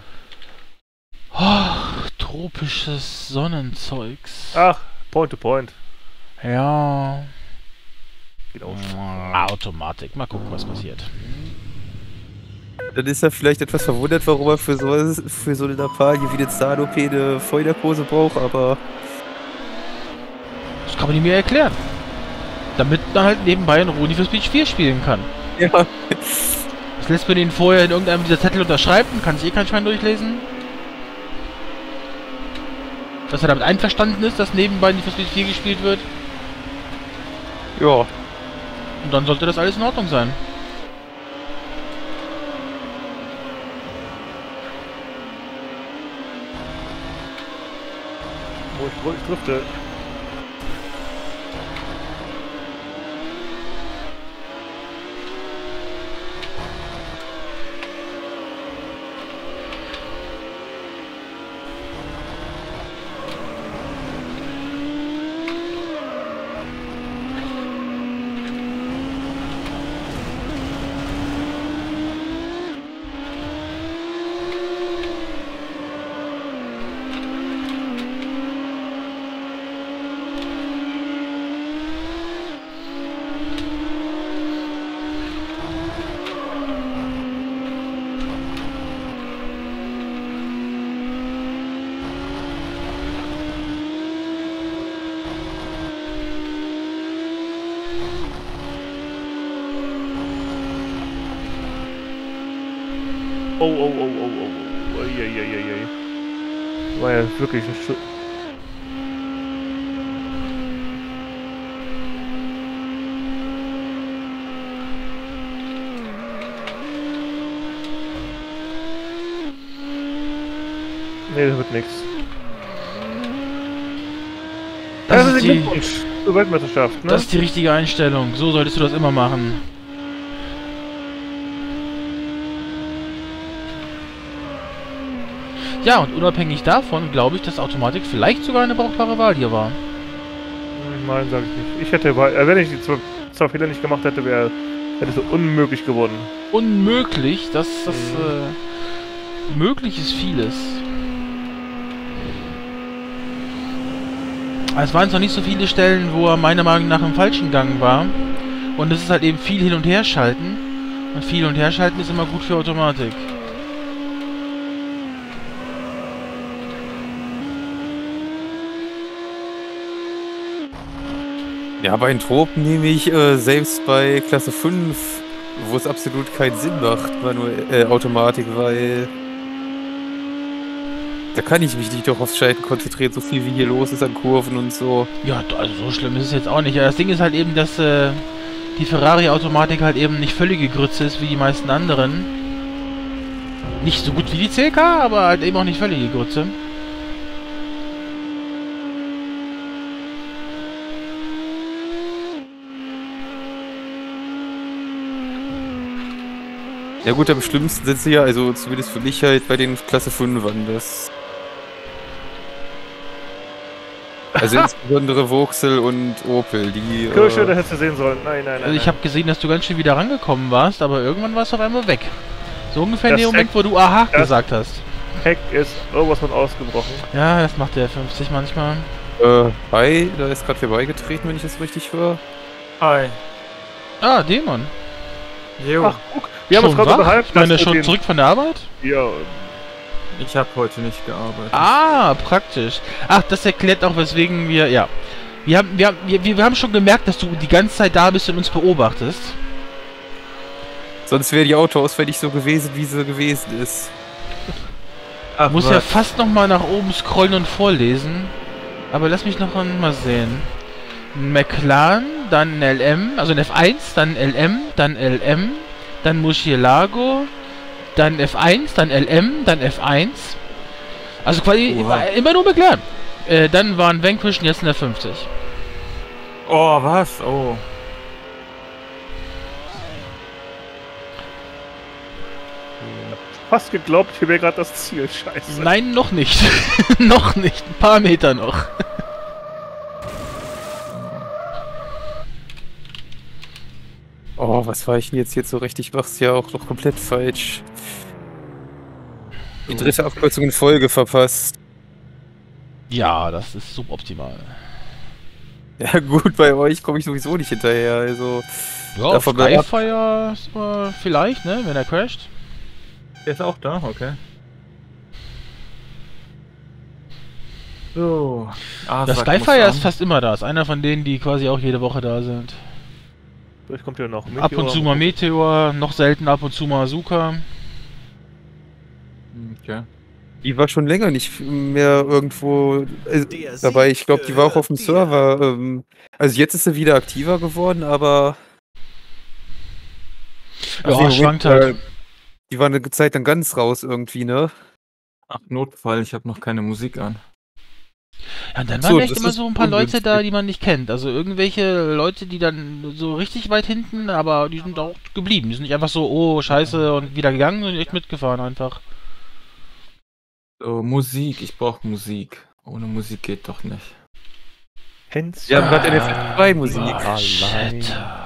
Oh, tropisches Sonnenzeugs. Ach, Point to Point. Ja. Geht auch. Ah, Automatik. Mal gucken, was passiert. dann ist er vielleicht etwas verwundert, warum er für so, für so eine Lappalie wie eine Zahn-O P eine Vollnarkose braucht, aber Das kann man ihm ja erklären. Damit man halt nebenbei in Ruhe Need for Speed vier spielen kann. ja. Das lässt man ihn vorher in irgendeinem dieser Zettel unterschreiben, kann sich eh kein Schwein durchlesen. Dass er damit einverstanden ist, dass nebenbei Need for Speed vier gespielt wird. Ja. Und dann sollte das alles in Ordnung sein. Wo ich, wo ich drifte. oh, oh, oh, oh, oh, oh, eieieiei. War ja wirklich ein Sch... Nee, das wird nix. Das Das ist ist die- Glückwunsch zur Weltmeisterschaft, ne? Das ist die richtige Einstellung. So solltest du das immer machen. Ja, und unabhängig davon glaube ich, dass Automatik vielleicht sogar eine brauchbare Wahl hier war. Nein, sag ich nicht. Ich hätte, äh, wenn ich die zwei, zwei Fehler nicht gemacht hätte, wäre hätte es so unmöglich gewonnen. Unmöglich, das, das, Mhm. äh, möglich ist vieles. Es waren jetzt noch nicht so viele Stellen, wo er meiner Meinung nach im falschen Gang war. Und es ist halt eben viel hin und her schalten. Und viel hin und her schalten ist immer gut für Automatik. Ja, bei den Tropen nehme ich äh, selbst bei Klasse fünf, wo es absolut keinen Sinn macht, manuell, äh, Automatik, weil da kann ich mich nicht doch aufs Schalten konzentrieren, so viel wie hier los ist an Kurven und so. Ja, also so schlimm ist es jetzt auch nicht. Das Ding ist halt eben, dass äh, die Ferrari-Automatik halt eben nicht völlige Grütze ist wie die meisten anderen. Nicht so gut wie die C K, aber halt eben auch nicht völlige Grütze. Ja gut, am schlimmsten sind sie ja, also zumindest für mich halt bei den Klasse fünfern, das... Also insbesondere Vauxhall und Opel, die... Kirsche, äh, da hättest du sehen sollen. Nein, nein, nein. Also ich habe gesehen, dass du ganz schön wieder rangekommen warst, aber irgendwann warst du auf einmal weg. So ungefähr in Das dem Moment, Heck- wo du Aha das- gesagt hast. Heck ist irgendwas von ausgebrochen. Ja, das macht der fünfzig manchmal. äh, hi, da ist gerade vorbeigetreten, wenn ich das richtig höre. Hi. Ah, Dämon. Jo. Ach, guck, wir haben uns Schon gerade wach? unterhalten. Ich meine, dass schon wir den- zurück von der Arbeit? Ja, Ich habe heute nicht gearbeitet. Ah, praktisch. Ach, das erklärt auch, weswegen wir, ja. Wir haben, wir, haben, wir, wir haben schon gemerkt, dass du die ganze Zeit da bist und uns beobachtest. Sonst wäre die Autoauswahl nicht so gewesen, wie sie gewesen ist. Ach, Ich muss ja fast noch mal nach oben scrollen und vorlesen. Aber lass mich noch mal sehen. Ein McLaren, dann ein L M, also ein F eins, dann L M, dann L M, dann Murcielago, dann F eins, dann L M, dann F eins. Also quasi Oha. immer nur McLaren. Äh, dann waren Vanquish und jetzt ein F fünfzig. Oh, was? Oh. fast geglaubt, hier wäre gerade das Ziel. Scheiße. Nein, noch nicht. Noch nicht. Ein paar Meter noch. Oh, was war ich denn jetzt hier so recht? Ich mach's ja auch noch komplett falsch. Die dritte Abkürzung in Folge verpasst. Ja, das ist suboptimal. Ja gut, bei euch komme ich sowieso nicht hinterher, also... Ja, Davon mal ab. Skyfire ist mal vielleicht, ne, wenn er crasht. Der ist auch da, okay. So. Ah, Der sag, Skyfire muss ist fast immer da. Ist einer von denen, die quasi auch jede Woche da sind. Vielleicht kommt ja noch Ab und zu mal Meteor, noch selten ab und zu mal Asuka. an. Okay. Die war schon länger nicht mehr irgendwo äh, dabei. Ich glaube, die war auch auf dem Server. Ähm, also jetzt ist sie wieder aktiver geworden, aber... Ja, Also im schwankt Moment, halt. äh, Die war eine Zeit dann ganz raus irgendwie, ne? Ach, Notfall, ich habe noch keine Musik an. Ja, und dann so, waren echt das immer ist so ein paar Leute da, ungünstig. die man nicht kennt. Also irgendwelche Leute, die dann so richtig weit hinten, aber die sind auch geblieben. Die sind nicht einfach so, oh, scheiße, und wieder gegangen, sondern echt mitgefahren einfach. So, Musik, ich brauche Musik. Ohne Musik geht doch nicht. Hens. Wir haben gerade N F zwei Musik. Chatter.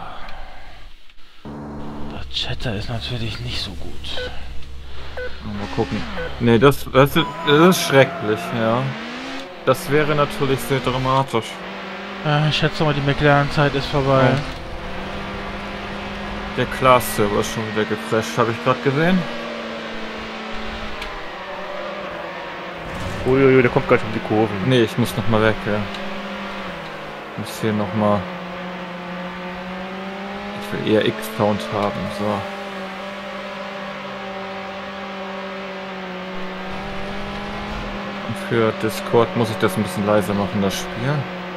Der Chatter ist natürlich nicht so gut. Mal gucken. Nee, das, das, ist, das ist schrecklich, ja. Das wäre natürlich sehr dramatisch. Äh, ich schätze mal, die McLaren-Zeit ist vorbei. Der Class-Server ist schon wieder gecrashed, habe ich gerade gesehen. Uiuiui, der kommt gleich um die Kurven. Nee, ich muss nochmal weg, ja. Ich muss hier nochmal... Ich will eher X-Count haben, so. für Discord muss ich das ein bisschen leiser machen, das Spiel.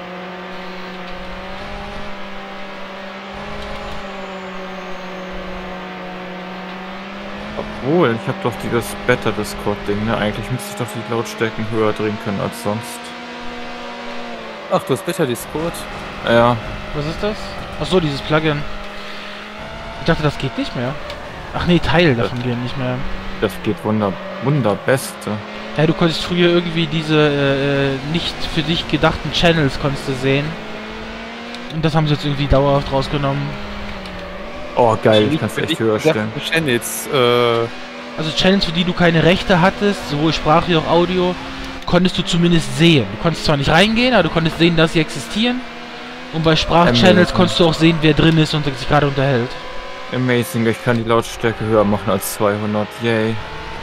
Obwohl, ich habe doch dieses Beta-Discord-Ding, ne? Eigentlich müsste ich doch die Lautstärken höher drehen können als sonst. Ach, du hast Beta-Discord? Ja. Was ist das? Achso, dieses Plugin. Ich dachte, das geht nicht mehr. Ach nee, Teil davon das, gehen nicht mehr. Das geht wunder, wunderbeste. Ja, du konntest früher irgendwie diese äh, nicht für dich gedachten Channels konntest du sehen. Und das haben sie jetzt irgendwie dauerhaft rausgenommen. Oh geil, ich kann es echt höher stellen. Channels, äh... Also Channels, für die du keine Rechte hattest, sowohl Sprache wie auch Audio, konntest du zumindest sehen. Du konntest zwar nicht reingehen, aber du konntest sehen, dass sie existieren. Und bei Sprachchannels konntest du auch sehen, wer drin ist und sich gerade unterhält. Amazing, ich kann die Lautstärke höher machen als zweihundert, yay.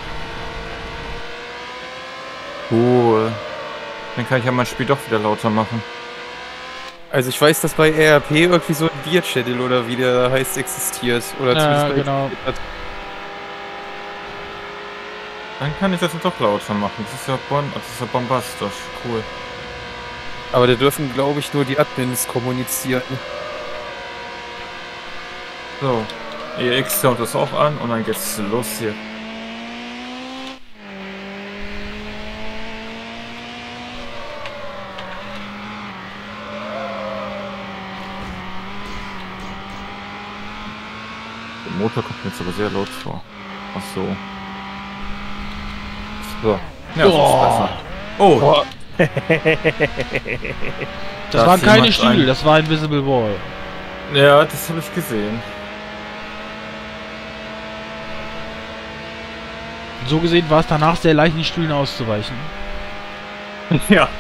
Cool. Dann kann ich ja mein Spiel doch wieder lauter machen. Also ich weiß, dass bei R R P irgendwie so ein Beer-Channel oder wie der heißt existiert. Oder ja, genau. Dann kann ich das jetzt doch lauter machen. Das ist ja, bon das ist ja bombastisch. Cool. Aber da dürfen, glaube ich, nur die Admins kommunizieren. So. E X-Sound ist auch an und dann geht's los hier. Der Motor kommt mir jetzt aber sehr laut vor. Ach so. So. Ja, das oh. ist besser. Oh! oh. Das da waren keine Stühle, das war Invisible Wall. Ja, das habe ich gesehen. So gesehen war es danach sehr leicht, den Stühlen auszuweichen. Ja.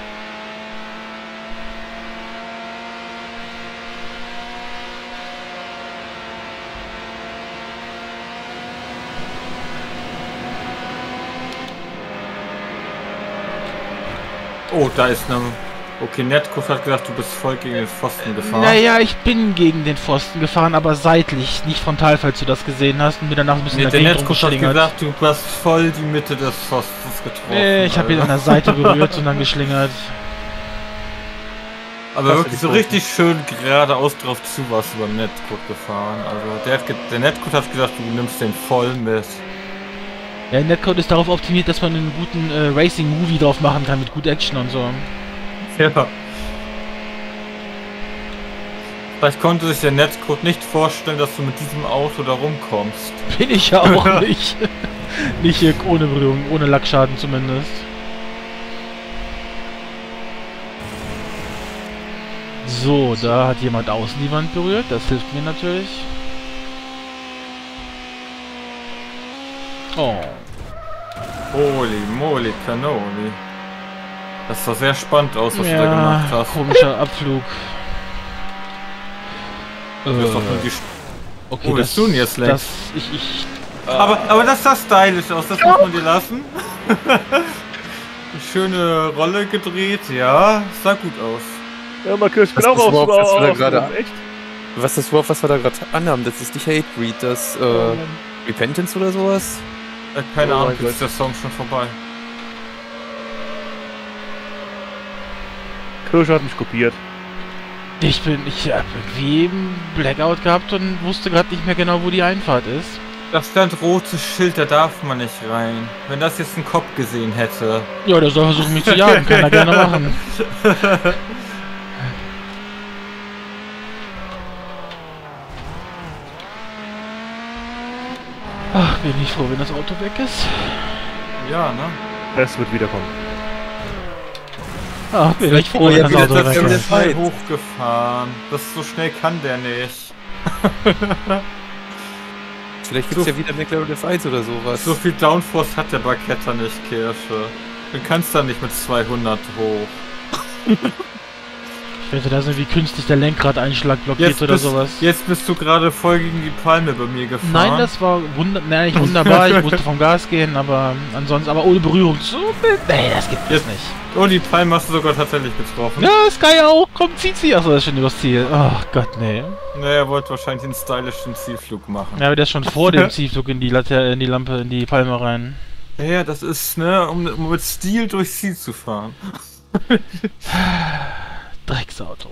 Oh, da ist eine... Okay, Netcode hat gesagt, du bist voll gegen den Pfosten gefahren. Naja, ich bin gegen den Pfosten gefahren, aber seitlich, nicht frontal, falls du das gesehen hast und mir danach ein bisschen nee, der Netcode hat gesagt, du hast voll die Mitte des Pfostens getroffen. Nee, ich habe ihn an der Seite berührt und dann geschlingert. Aber wirklich so richtig schön geradeaus drauf zu warst du beim Netcode gefahren. Also der, hat ge der Netcode hat gesagt, du nimmst den voll mit. Ja, Netcode ist darauf optimiert, dass man einen guten äh, Racing-Movie drauf machen kann mit gut Action und so. Ja. Vielleicht konnte sich der Netcode nicht vorstellen, dass du mit diesem Auto da rumkommst. Bin ich ja auch nicht. Nicht hier ohne Berührung, ohne Lackschaden zumindest. So, da hat jemand außen die Wand berührt, das hilft mir natürlich. Oh. Holy moly cannoli. Das sah sehr spannend aus, was ja, du da gemacht hast. Komischer Abflug. Du hast doch nur die okay, oh, das tun jetzt längst. Das, ich, ich, aber, aber das sah stylisch aus, das muss man dir lassen. Schöne Rolle gedreht, ja, sah gut aus. Ja, Markus, ich bin was auch überhaupt, was, wir da auf, echt? Was ist überhaupt, was wir da gerade anhaben? Das ist nicht Hatebreed, das äh, um. Repentance oder sowas? Äh, keine oh Ahnung, jetzt ist der Song schon vorbei. Kirsche hat mich kopiert. Ich bin, ich hab irgendwie einen Blackout gehabt und wusste gerade nicht mehr genau, wo die Einfahrt ist. Da stand rotes Schild, da darf man nicht rein. Wenn das jetzt ein Cop gesehen hätte. Ja, der soll versuchen mich zu jagen, kann er gerne machen. Ach, bin ich froh, wenn das Auto weg ist. Ja, ne? Es wird wiederkommen. Ach, bin ich froh, wenn das Auto weg ist. Der ist schnell hochgefahren. Das so schnell kann der nicht. Vielleicht gibt's so, ja wieder McLaren F eins oder sowas. So viel Downforce hat der Barchetta nicht, Kirsche. Du kannst da nicht mit zweihundert hoch. Ich wette, da ist irgendwie künstlich der Lenkradeinschlag blockiert jetzt oder bist, sowas. Jetzt bist du gerade voll gegen die Palme bei mir gefahren. Nein, das war wunder nein, nicht wunderbar. Ich musste vom Gas gehen, aber ansonsten, aber ohne Berührung. So, nee, das gibt es nicht. Oh, die Palme hast du sogar tatsächlich getroffen. Ja, Sky auch. Komm, zieh, zieh. Achso, das ist schon übers Ziel. Ach Gott, nee. Nee, er wollte wahrscheinlich einen stylischen Zielflug machen. Ja, aber der ist schon vor dem Zielflug in die Latte, in die Lampe, in die Palme rein. Ja, das ist, ne, um, um mit Stil durchs Ziel zu fahren. Drecksauto.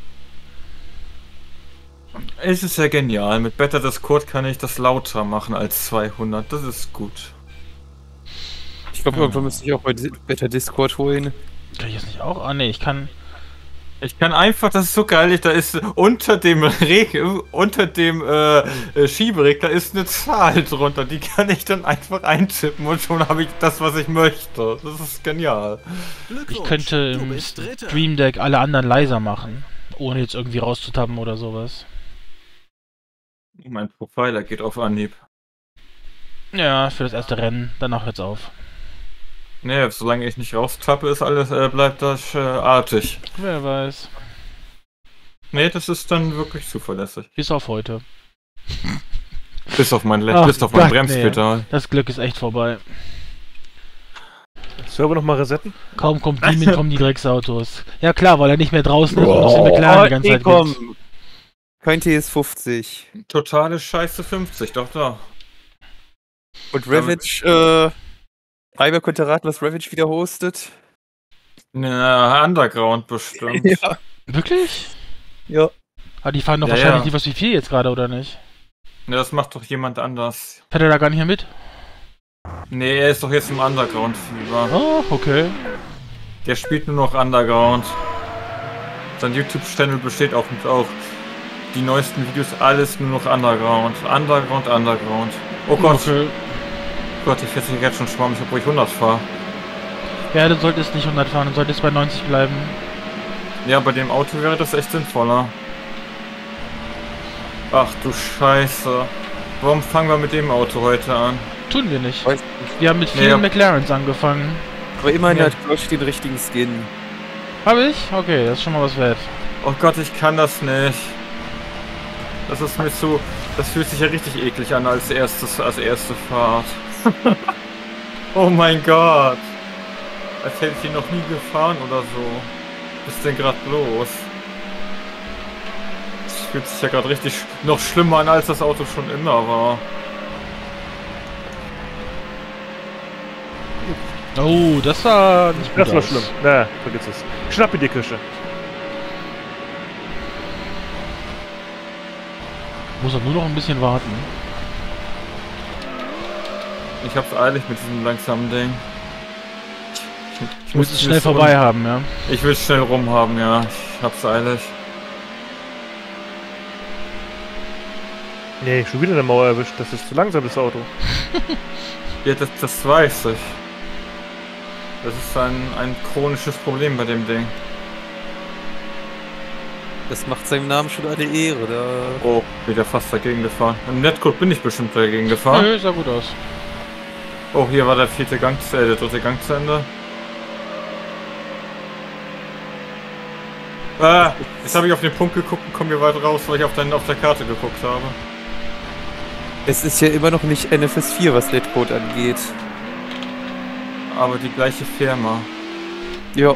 Es ist ja genial. Mit Better Discord kann ich das lauter machen als zweihundert. Das ist gut. Ich glaube, irgendwann müsste ich auch bei Di- Better Discord holen. Kann ich das nicht auch? Ah, ne, ich kann. Ich kann einfach, das ist so geil, da ist unter dem Regel, unter dem äh, Schieberegler ist eine Zahl drunter, die kann ich dann einfach eintippen und schon habe ich das, was ich möchte. Das ist genial. Ich könnte im Stream Deck alle anderen leiser machen, ohne jetzt irgendwie rauszutappen oder sowas. Mein Profiler geht auf Anhieb. Ja, für das erste Rennen, danach hört's auf. Nee, solange ich nicht raustappe, ist alles, äh, bleibt das äh, artig. Wer weiß. Nee, das ist dann wirklich zuverlässig. Bis auf heute. Bis auf mein, Le Ach bis auf mein Gott, Bremspedal. Nee. Das Glück ist echt vorbei. Server nochmal resetten? Kaum kommt Demon, kommen die Drecksautos. Ja klar, weil er nicht mehr draußen ist und uns den McLaren die ganze Zeit gibt. Kein T S fünfzig. Totale Scheiße fünfzig, doch da. Und Ravage, äh... Reiber könnte raten, was Ravage wieder hostet. Na, Underground bestimmt. Ja. Wirklich? Ja. Aber die fahren doch Ja, wahrscheinlich ja. die was wie viel jetzt gerade, oder nicht? Ne, das macht doch jemand anders. Fährt er da gar nicht mehr mit? Nee, er ist doch jetzt im Underground-Fieber. Oh, okay. Der spielt nur noch Underground. Sein YouTube-Channel besteht auch mit auch die neuesten Videos, alles nur noch Underground. Underground, Underground. Oh Gott. Okay. Gott, ich hätte jetzt schon schwammig, obwohl ich hundert fahre. Ja, du solltest nicht hundert fahren, du solltest bei neunzig bleiben. Ja, bei dem Auto wäre das echt sinnvoller. Ach du Scheiße. Warum fangen wir mit dem Auto heute an? Tun wir nicht. Weiß nicht. Wir haben mit vielen Ja. McLarens angefangen. Aber immerhin Ja. hat Crouch den richtigen Skin. Hab ich? Okay, das ist schon mal was wert. Oh Gott, ich kann das nicht. Das ist mir zu... Das fühlt sich ja richtig eklig an als erstes, als erste Fahrt. Oh mein Gott. Als hätte ich ihn noch nie gefahren oder so. Was ist denn gerade los? Das fühlt sich ja gerade richtig sch noch schlimmer an, als das Auto schon immer war. Oh, das war nicht gut Das war aus. schlimm. Na, vergiss es. Schnapp die Kirsche. Muss er nur noch ein bisschen warten. Ich hab's eilig mit diesem langsamen Ding. Ich, Ich muss es schnell jetzt vorbei rum- haben, ja. Ich will schnell rum haben, ja. Ich hab's eilig. Nee, schon wieder eine Mauer erwischt. Das ist zu langsam, das Auto. Ja, das, das weiß ich. Das ist ein, ein chronisches Problem bei dem Ding. Das macht seinem Namen schon eine Ehre, da. Oh, wieder fast dagegen gefahren. Im Netcode bin ich bestimmt dagegen gefahren. Nö, sah gut aus. Oh, hier war der vierte Gang, äh, der dritte Gang zu Ende. Ah, jetzt habe ich auf den Punkt geguckt und komme hier weit raus, weil ich auf, deinen, auf der Karte geguckt habe. Es ist ja immer noch nicht N F S vier, was Netcode angeht. Aber die gleiche Firma. Ja.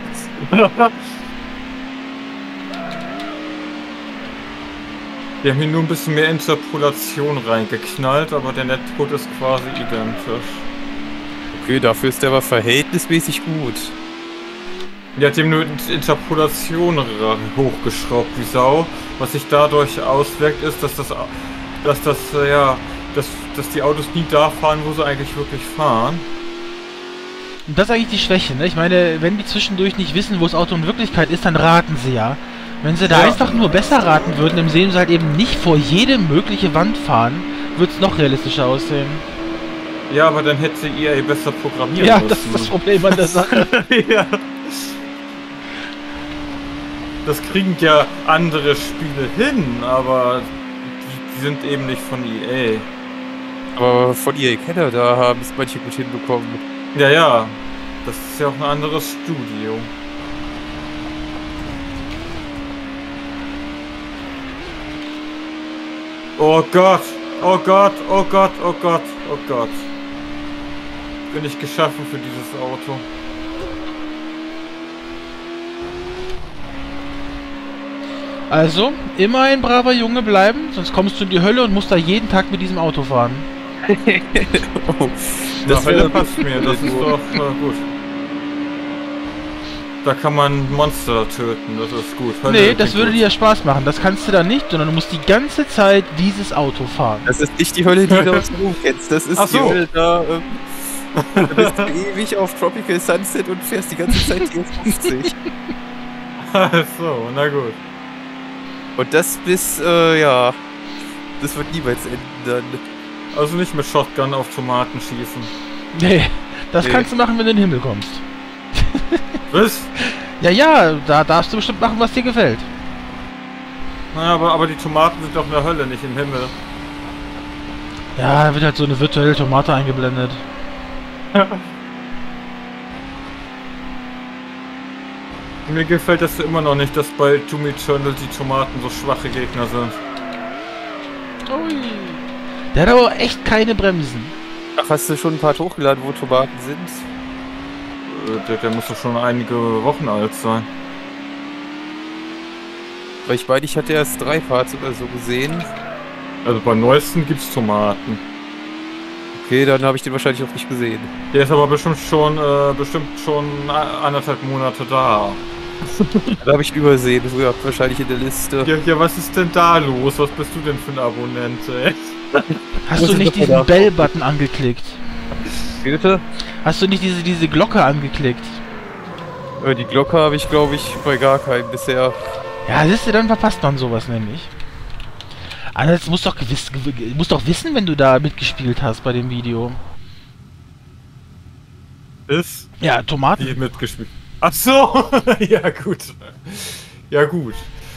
Wir haben hier nur ein bisschen mehr Interpolation reingeknallt, aber der Netcode ist quasi identisch. Okay, dafür ist der aber verhältnismäßig gut. Der hat ihm nur Interpolation ra- hochgeschraubt wie Sau. Was sich dadurch auswirkt, ist, dass das, dass das, äh, ja, dass, dass die Autos nie da fahren, wo sie eigentlich wirklich fahren. Und das ist eigentlich die Schwäche, ne? Ich meine, wenn die zwischendurch nicht wissen, wo das Auto in Wirklichkeit ist, dann raten sie ja. Wenn sie da Ja. einfach nur besser raten würden, im Sinne sie halt eben nicht vor jede mögliche Wand fahren, würde es noch realistischer aussehen. Ja, aber dann hätte E A besser programmieren Ja, müssen. das ist das Problem an der Sache. Ja. Das kriegen ja andere Spiele hin, aber die, die sind eben nicht von E A. Aber von E A Kenner, da haben es manche gut hinbekommen. Ja, ja. Das ist ja auch ein anderes Studio. Oh Gott! Oh Gott! Oh Gott! Oh Gott! Oh Gott! Bin ich geschaffen für dieses Auto. Also, immer ein braver Junge bleiben, sonst kommst du in die Hölle und musst da jeden Tag mit diesem Auto fahren. Oh. Das Hölle passt mir, das ist doch äh, gut. Da kann man Monster töten, das ist gut. Hölle Nee, das würde gut. dir Spaß machen. Das kannst du da nicht, sondern du musst die ganze Zeit dieses Auto fahren. Das ist nicht die Hölle, die du aus dem Ruhm kennst. Das ist Ach so. die Hölle da. Ähm, da bist du ewig auf Tropical Sunset und fährst die ganze Zeit T F fünfzig. Ach so, na gut. Und das bis, äh, ja. Das wird niemals enden dann. Also nicht mit Shotgun auf Tomaten schießen. Nee, das Nee. kannst du machen, wenn du in den Himmel kommst. Was? Ja, ja, da darfst du bestimmt machen, was dir gefällt. Naja, aber, aber die Tomaten sind doch in der Hölle, nicht im Himmel. Ja, da wird halt so eine virtuelle Tomate eingeblendet. Mir gefällt das immer noch nicht, dass bei Doom Eternal die Tomaten so schwache Gegner sind. Ui. Der hat aber echt keine Bremsen. Ach, hast du schon ein paar hochgeladen, wo Tomaten sind? Äh, Der, der muss doch schon einige Wochen alt sein. Weil ich meine, ich hatte erst drei Parts oder so gesehen. Also beim neuesten gibt's Tomaten. Okay, dann habe ich den wahrscheinlich noch nicht gesehen. Der ist aber bestimmt schon, äh, bestimmt schon a- anderthalb Monate da. Da habe ich ihn übersehen, früher wahrscheinlich in der Liste. Ja, ja, was ist denn da los? Was bist du denn für ein Abonnent, ey? Hast Muss du ich nicht doch mal diesen nachgucken. Bell-Button angeklickt? Bitte? Hast du nicht diese, diese Glocke angeklickt? Äh, Die Glocke habe ich, glaube ich, bei gar keinem bisher. Ja, siehst du, dann verpasst man sowas nämlich. Aber das musst doch gewiss, gew- musst doch wissen, wenn du da mitgespielt hast bei dem Video. Ist Ja, Tomaten. die mitgespielt. Ach so! Ja, gut. Ja, gut.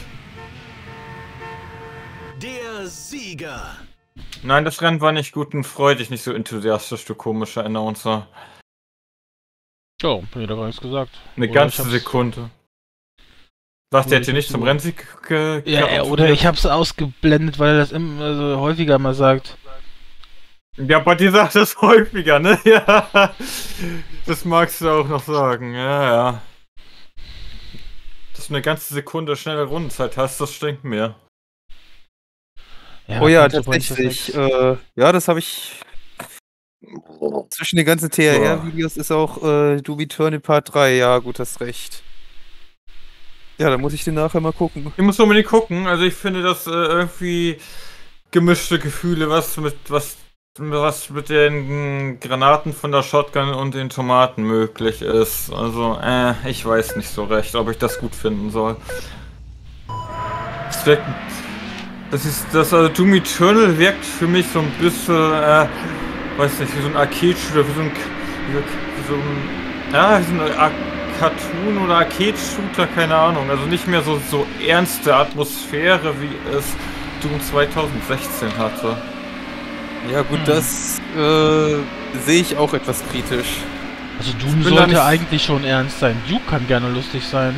Der Sieger. Nein, das Rennen war nicht gut und freu dich nicht so enthusiastisch, du komischer Announcer. Oh, hab ich doch gar nichts gesagt. Eine Oder ganze ich hab's- Sekunde. Was, der Oder hat dir ich nicht hab's zum über- Rennsieg ge Ja, ja, gratuliert? oder ich hab's ausgeblendet, weil er das immer also häufiger mal sagt. Ja, bei dir sagt das häufiger, ne? Ja. Das magst du auch noch sagen, ja, ja. Dass du eine ganze Sekunde schnelle Rundenzeit hast, das stinkt mir. Ja, Oh ja, kannst du bei uns das tatsächlich. nix. Äh, ja, das habe ich. Zwischen den ganzen T R R-Videos ist auch äh, Doom Eternal Part drei. Ja, gut, hast recht. Ja, dann muss ich den nachher mal gucken. Ich muss unbedingt gucken, also ich finde das äh, irgendwie gemischte Gefühle, was mit was was mit den Granaten von der Shotgun und den Tomaten möglich ist. Also, äh, ich weiß nicht so recht, ob ich das gut finden soll. Es wirkt, das ist, das, also Doom Eternal wirkt für mich so ein bisschen, äh, weiß nicht, wie so ein Arcade-Shooter, wie so ein, wie, wie so ein, ja, wie so ein Ar Cartoon oder Arcade-Shooter, keine Ahnung. Also nicht mehr so, so ernste Atmosphäre, wie es Doom zwanzig sechzehn hatte. Ja, gut, Hm. das äh, sehe ich auch etwas kritisch. Also Doom bin da sollte nicht- eigentlich schon ernst sein. Duke kann gerne lustig sein.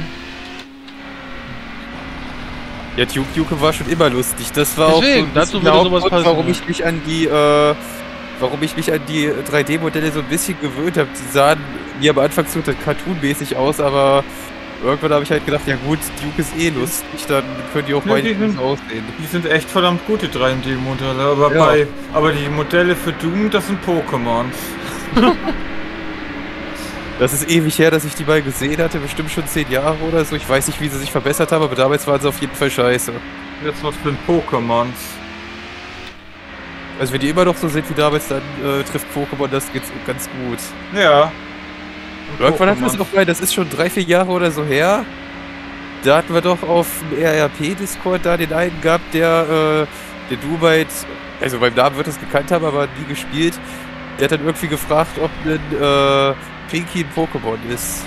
Ja, Duke Nukem war schon immer lustig. Das war Deswegen, auch dazu so ein würde bisschen sowas der Hauptgrund, passen, warum ja. ich mich an die, äh, warum ich mich an die drei D-Modelle so ein bisschen gewöhnt habe. Die sahen mir am Anfang so cartoonmäßig aus, aber irgendwann habe ich halt gedacht, ja gut, Duke ist eh lustig, dann können die auch Ja, meine die sind- so aussehen. Die sind echt verdammt gute drei D-Modelle, aber Ja. bei, aber die Modelle für Doom, das sind Pokémons. Das ist ewig her, dass ich die mal gesehen hatte, bestimmt schon zehn Jahre oder so. Ich weiß nicht, wie sie sich verbessert haben, aber damals waren sie auf jeden Fall scheiße. Jetzt was sind Pokémons. Also wenn die immer noch so sind wie damals, dann äh, trifft Pokémon das geht's ganz gut. Ja. Irgendwann hatten wir es Pokémons. noch mal, das ist schon drei, vier Jahre oder so her. Da hatten wir doch auf dem R R P-Discord da den einen gehabt, der, äh, der du weit, also beim Namen wird es gekannt haben, aber nie gespielt. Der hat dann irgendwie gefragt, ob ein äh, Pinky ein Pokémon ist.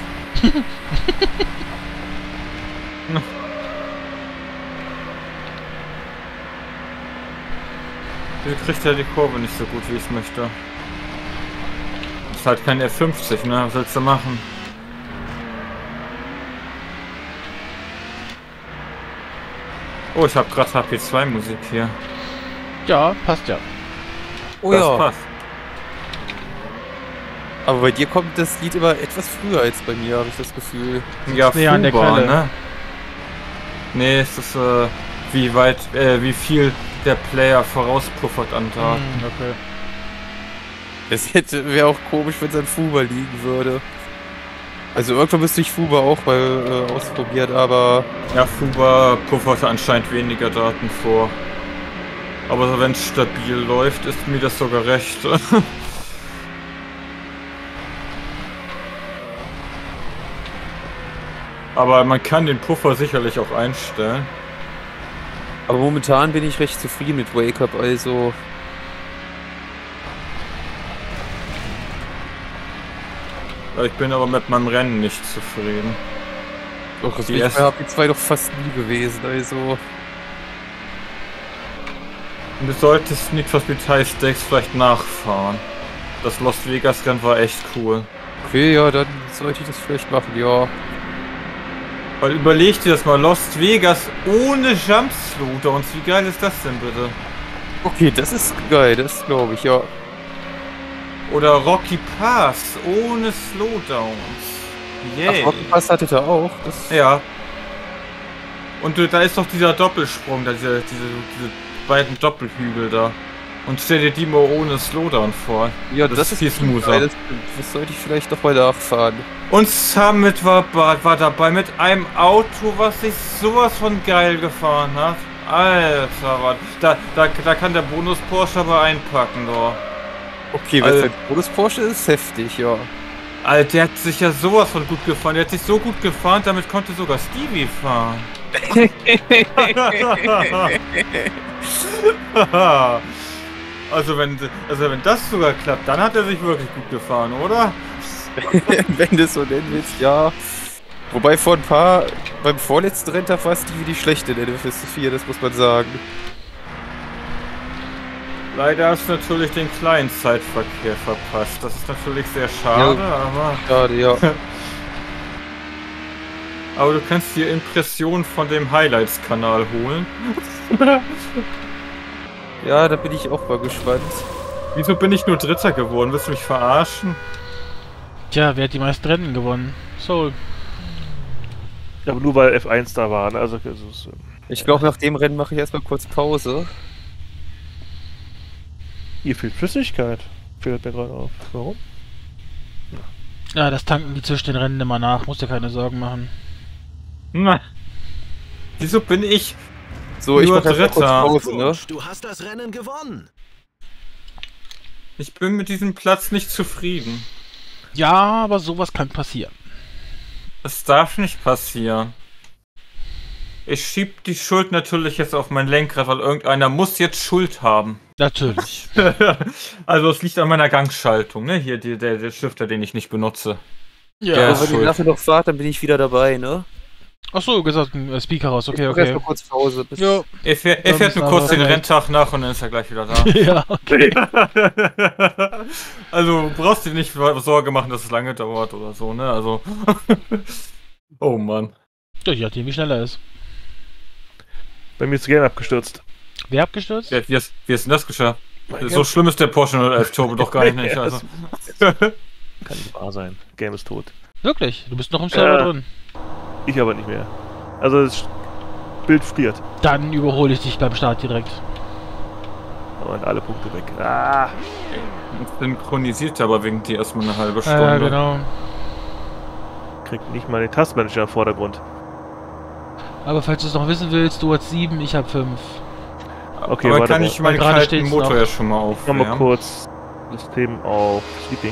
Der kriegt ja die Kurve nicht so gut, wie ich es möchte. Ist halt kein F fünfzig, ne? Was willst du machen? Oh, ich habe gerade H P zwei Musik hier. Ja, passt ja. Oh Das ja, passt. aber bei dir kommt das Lied immer etwas früher als bei mir, habe ich das Gefühl. Ja, näher an der Fuba, Quelle. ne? Nee, es ist, äh, wie weit, äh, wie viel der Player vorauspuffert an Daten. Hm, okay. Es hätte wäre auch komisch, wenn es an Fuba liegen würde. Also irgendwann müsste ich Fuba auch mal äh, ausprobieren, aber... Ja, Fuba pufferte anscheinend weniger Daten vor. Aber wenn es stabil läuft, ist mir das sogar recht. Aber man kann den Puffer sicherlich auch einstellen. Aber momentan bin ich recht zufrieden mit Wake Up, also... Ich bin aber mit meinem Rennen nicht zufrieden. Doch, das Die bin ich erste- bei H P zwei doch fast nie gewesen, also... Du solltest Need for Speed High Stakes vielleicht nachfahren. Das Las Vegas Rennen war echt cool. Okay, ja, dann sollte ich das vielleicht machen, ja. Weil überleg dir das mal, Las Vegas ohne Jump Slowdowns, wie geil ist das denn bitte? Okay, das ist geil, das glaube ich, ja. Oder Rocky Pass ohne Slowdowns. Yay. Ach, Rocky Pass hatte da auch, das... Ja. Und äh, da ist doch dieser Doppelsprung, da diese, diese, diese beiden Doppelhügel da. Und stell dir die mal ohne Slowdown vor. Ja, das, das ist viel ist smoother. geil, das, das sollte ich vielleicht doch mal nachfahren. Und Summit war, war dabei mit einem Auto, was sich sowas von geil gefahren hat. Alter, was, da, da, da kann der Bonus Porsche aber einpacken, doch. Okay, Also- wenn es ein Bonus Porsche ist, heftig, ja. Alter, der hat sich ja sowas von gut gefahren. Der hat sich so gut gefahren, damit konnte sogar Stevie fahren. Also wenn, also wenn das sogar klappt, dann hat er sich wirklich gut gefahren, oder? Wenn du es so nennen willst, ja. Wobei vor ein paar, beim vorletzten Renntag war Stevie die schlechte in N F S vier, das muss man sagen. Leider hast du natürlich den kleinen Zeitverkehr verpasst. Das ist natürlich sehr schade, Ja. aber... Schade, ja. Aber du kannst dir Impressionen von dem Highlights-Kanal holen. Ja, da bin ich auch mal gespannt. Wieso bin ich nur Dritter geworden? Willst du mich verarschen? Tja, wer hat die meisten Rennen gewonnen? Soul. Ja, aber nur weil F eins da war, ne? Also, also es, Ich glaube, nach dem Rennen mache ich erstmal kurz Pause. hier fehlt Flüssigkeit. Fällt mir gerade auf. Warum? Ja, das tanken die zwischen den Rennen immer nach. Musst dir keine Sorgen machen. Na. Wieso bin ich... So, ich Nur mache erstmal kurz Dritter. Pause, ne? Glückwunsch, du hast das Rennen gewonnen. Ich bin mit diesem Platz nicht zufrieden. Ja, aber sowas kann passieren. Es darf nicht passieren. Ich schieb die Schuld natürlich jetzt auf mein Lenkrad, weil irgendeiner muss jetzt Schuld haben. Natürlich. Also es liegt an meiner Gangschaltung, ne? Hier die, der, der Shifter, den ich nicht benutze. Ja. Ja, Aber wenn schuld. ihr nachher noch fahrt, dann bin ich wieder dabei, ne? Achso, gesagt, ein äh, Speaker raus. Okay, Ich mach okay. erstmal kurz Pause. Bis Jo. Er fährt, er Dann fährt ist nur aber kurz den bereit. Renntag nach und dann ist er gleich wieder da. Ja, okay. Also brauchst du dir nicht Sorge machen, dass es lange dauert oder so, ne? Also. Oh Mann. Ja, je nachdem, wie schnell er ist. Bei mir ist Game abgestürzt. Wer abgestürzt? Ja, wie, ist, wie ist denn das geschafft? Mein So schlimm ist der Porsche null elf Turbo doch gar nicht. Ja, Also. Kann nicht wahr sein. Game ist tot. Wirklich? Du bist noch im Server Ja. drin. Ich aber nicht mehr. Also das Bild friert. Dann überhole ich dich beim Start direkt. Und alle Punkte weg. Ah! Synchronisiert aber wegen dir erstmal eine halbe Stunde. Ja, genau. Kriegt nicht mal den Taskmanager im Vordergrund. Aber falls du es noch wissen willst, du hast sieben, ich hab fünf. Okay, aber warte kann mal. ich meinen Gerade kalten steht's Motor noch. ja schon mal Noch aufwärmen. mal kurz System auf Sleeping.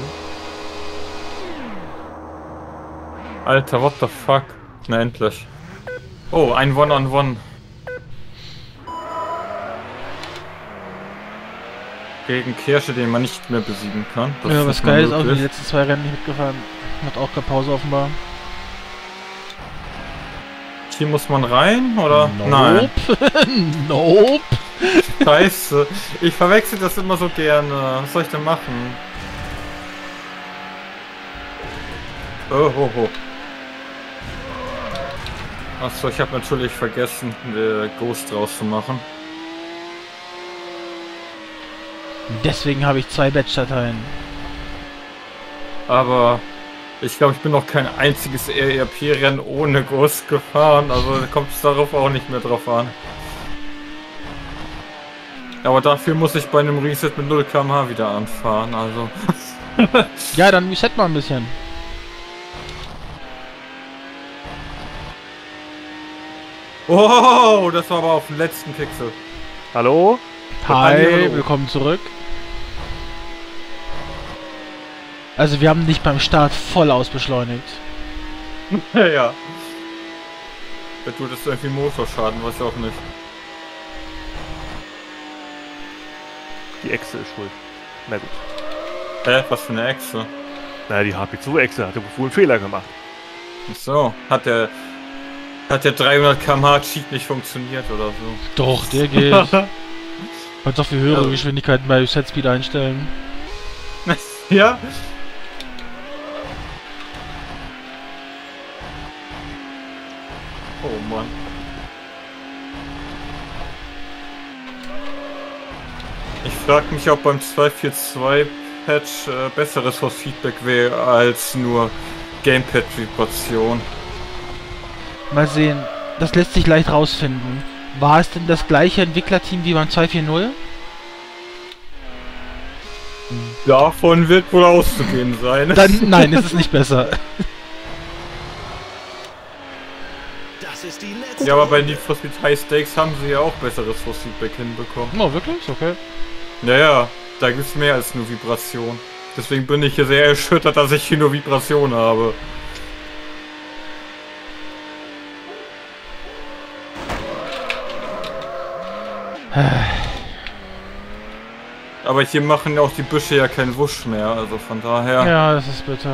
Alter, what the fuck? Na endlich. Oh, ein One-on-One. Gegen Kirsche, den man nicht mehr besiegen kann. Das Ja, ist was nicht mehr geil ist, auch die möglich. letzten zwei Rennen nicht mitgefahren. Hat auch keine Pause offenbar. Hier muss man rein, oder? Nein. Nope. Scheiße. Ich verwechsel das immer so gerne. Was soll ich denn machen? Oh, oh, oh. Achso, ich habe natürlich vergessen, äh, Ghost rauszumachen. Deswegen habe ich zwei Batch-Dateien. Aber ich glaube, ich bin noch kein einziges R E R P-Rennen ohne Ghost gefahren. Also kommt es darauf auch nicht mehr drauf an. Aber dafür muss ich bei einem Reset mit null Kilometer pro Stunde wieder anfahren, also. Ja, dann reset mal ein bisschen. Oh, das war aber auf den letzten Pixel. Hallo? Hi, Hallo. willkommen zurück. Also wir haben dich beim Start voll ausbeschleunigt. Ja. Da tut es irgendwie Motorschaden, weiß ich auch nicht. Die Echse ist schuld. Na gut. Hä? Was für eine Echse? Na, die H P zwei Echse hat ja wohl einen Fehler gemacht. Ach so, hat der... Hat der dreihundert Kilometer pro Stunde Cheat nicht funktioniert oder so? Doch, der geht. Kannst auch für höhere Also. Geschwindigkeiten bei Set Speed einstellen. Ja? Oh Mann. Ich frag mich, ob beim zwei vier zwei Patch äh, besseres Feedback wäre als nur Gamepad-Vibration. Mal sehen, das lässt sich leicht rausfinden. War es denn das gleiche Entwicklerteam wie beim zwei vier null? Davon wird wohl auszugehen sein. Dann, nein, ist es nicht besser. Das ist die letzte. Ja, aber bei Need for Speed High Stakes haben sie ja auch besseres Feedback hinbekommen. Oh, wirklich? Okay. Naja, da gibt's mehr als nur Vibration. Deswegen bin ich hier sehr erschüttert, dass ich hier nur Vibration habe. Aber hier machen auch die Büsche ja keinen Wusch mehr, also von daher... Ja, das ist bitter.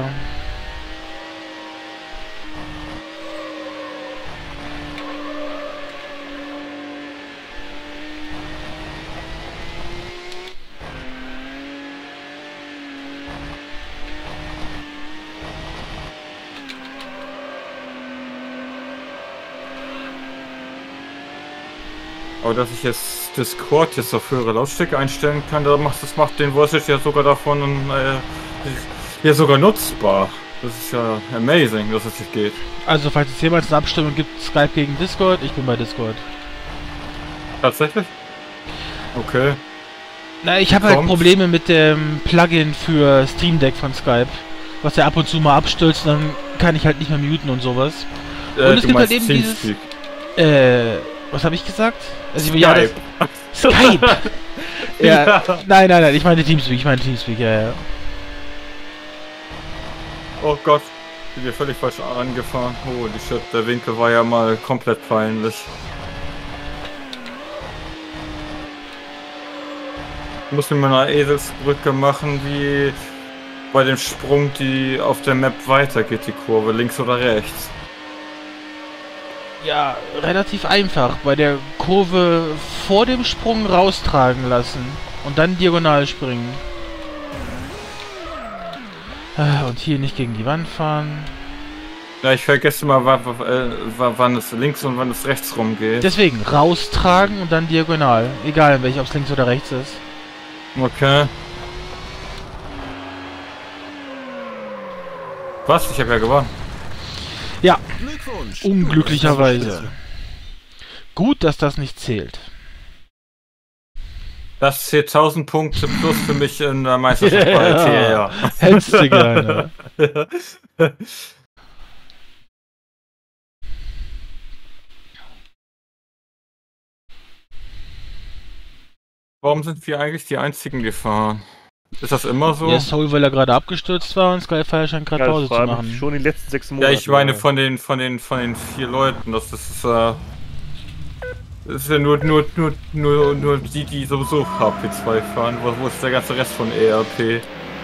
Aber dass ich jetzt Discord jetzt auf höhere Lautstärke einstellen kann, das macht, das macht den Voice ja sogar davon äh, ja sogar nutzbar. Das ist ja amazing, dass es jetzt geht. Also, falls es jemals eine Abstimmung gibt, Skype gegen Discord, ich bin bei Discord. Tatsächlich? Okay. Na, ich habe halt Kommt. Probleme mit dem Plugin für Stream Deck von Skype. Was ja ab und zu mal abstürzt, dann kann ich halt nicht mehr muten und sowas. Äh, Und es du gibt halt meinst eben dieses... Teamspeak. Äh, was habe ich gesagt? Also, Skype. Ja, das, Skype! ja, Ja. Nein, nein, nein, ich meine Teamspeak, ich meine Teamspeak, ja, ja. Oh Gott, bin hier völlig falsch angefahren. Holy shit, der Winkel war ja mal komplett peinlich. Ich muss mir mal eine Eselsbrücke machen, wie bei dem Sprung, die auf der Map weitergeht, die Kurve, links oder rechts. Ja, relativ einfach. Bei der Kurve vor dem Sprung raustragen lassen und dann diagonal springen. Ah, und hier nicht gegen die Wand fahren. Ja, ich vergesse mal, wann, wann es links und wann es rechts rum geht. Deswegen raustragen und dann diagonal. Egal in welch, ob es links oder rechts ist. Okay. Was? Ich habe ja gewonnen. Ja, Glückwunsch. unglücklicherweise. Gut, dass das nicht zählt. Das zählt tausend Punkte plus für mich in der Meisterschaft bei Ja. T R. Hättest du gerne. Warum sind wir eigentlich die einzigen gefahren? Ist das immer so? Ja, Soul, weil er gerade abgestürzt war und Skyfire scheint gerade Ja, Pause das zu war machen. schon die letzten sechs Ja, Monate. ich meine von den von den von den vier Leuten, das ist äh, das ist ja nur nur nur nur nur die, die sowieso H P zwei fahren. Wo, wo ist der ganze Rest von E R P?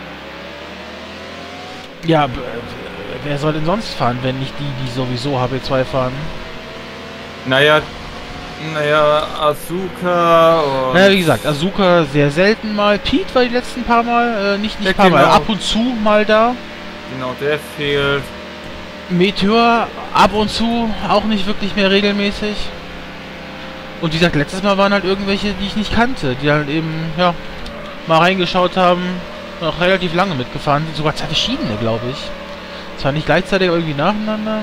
Ja, b- wer soll denn sonst fahren, wenn nicht die, die sowieso H P zwei fahren? Naja, naja, Asuka und Naja, wie gesagt, Asuka sehr selten mal. Pete war die letzten paar Mal, äh, nicht, nicht Ja, paar Mal, genau. ab und zu mal da. genau, der fehlt. Meteor ab und zu, auch nicht wirklich mehr regelmäßig. Und wie gesagt, letztes Mal waren halt irgendwelche, die ich nicht kannte, die halt eben, ja, mal reingeschaut haben, noch relativ lange mitgefahren sind, sogar zwei verschiedene, glaube ich. Zwar nicht gleichzeitig, aber irgendwie nacheinander.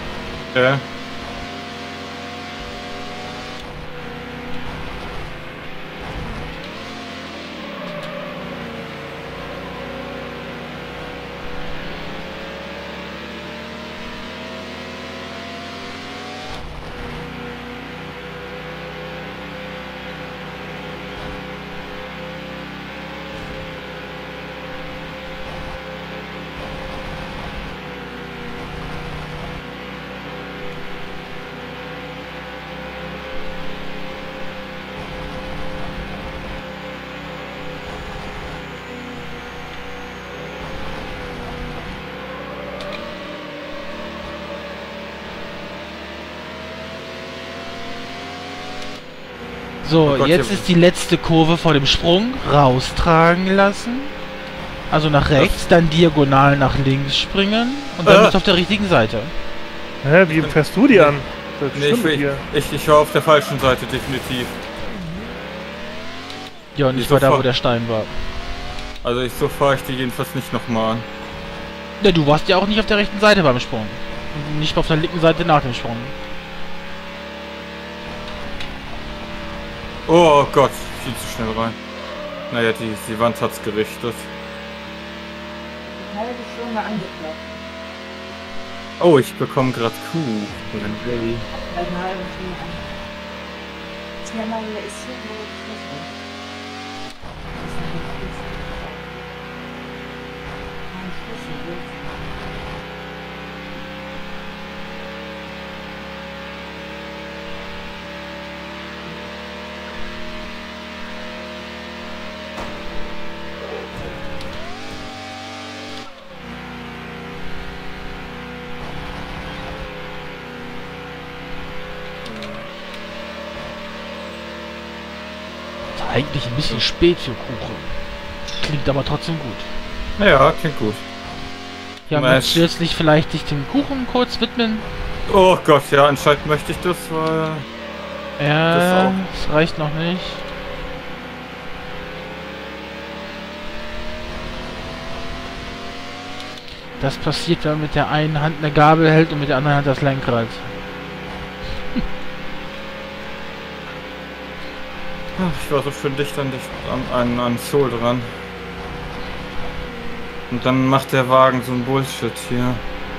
Ja. So, Oh Gott, jetzt hier- ist die letzte Kurve vor dem Sprung. Raustragen lassen. Also nach rechts, dann diagonal nach links springen. Und dann Äh. bist du auf der richtigen Seite. Hä, wie fährst du die an? Das Nee, ich, stimmt ich, hier. ich, ich war auf der falschen Seite, definitiv. Ja, und ich Wieso war da, wo fahr- der Stein war. Also ich, so fahre ich die jedenfalls nicht nochmal an. Ne, du warst ja auch nicht auf der rechten Seite beim Sprung. Und nicht auf der linken Seite nach dem Sprung. Oh Gott, viel zu schnell rein. Naja, die, die Wand hat's gerichtet. Halbe Stunde angeklopft. Oh, ich bekomme gerade Kuh. Hey. Eine halbe Stunde angeklopft. Ja, meine ist so groß. Das ist ein Schlüssel. Mein Schlüssel willst du? Ist eigentlich ein bisschen spät für Kuchen. Klingt aber trotzdem gut. Naja, klingt gut. Ja, Mensch. möchtest du jetzt nicht vielleicht dich dem Kuchen kurz widmen? Oh Gott, ja, anscheinend möchte ich das, weil... Ja, Das auch. das reicht noch nicht. Das passiert, wenn man mit der einen Hand eine Gabel hält und mit der anderen Hand das Lenkrad. Ach, ich war so schön dicht an, dicht an, an, an Soul dran. Und dann macht der Wagen so ein Bullshit hier.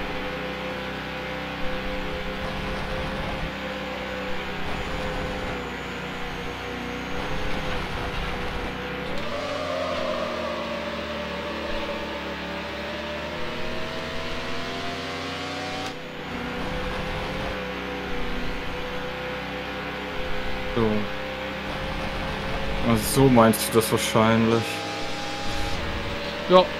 So. Also so meinst du das wahrscheinlich. Ja.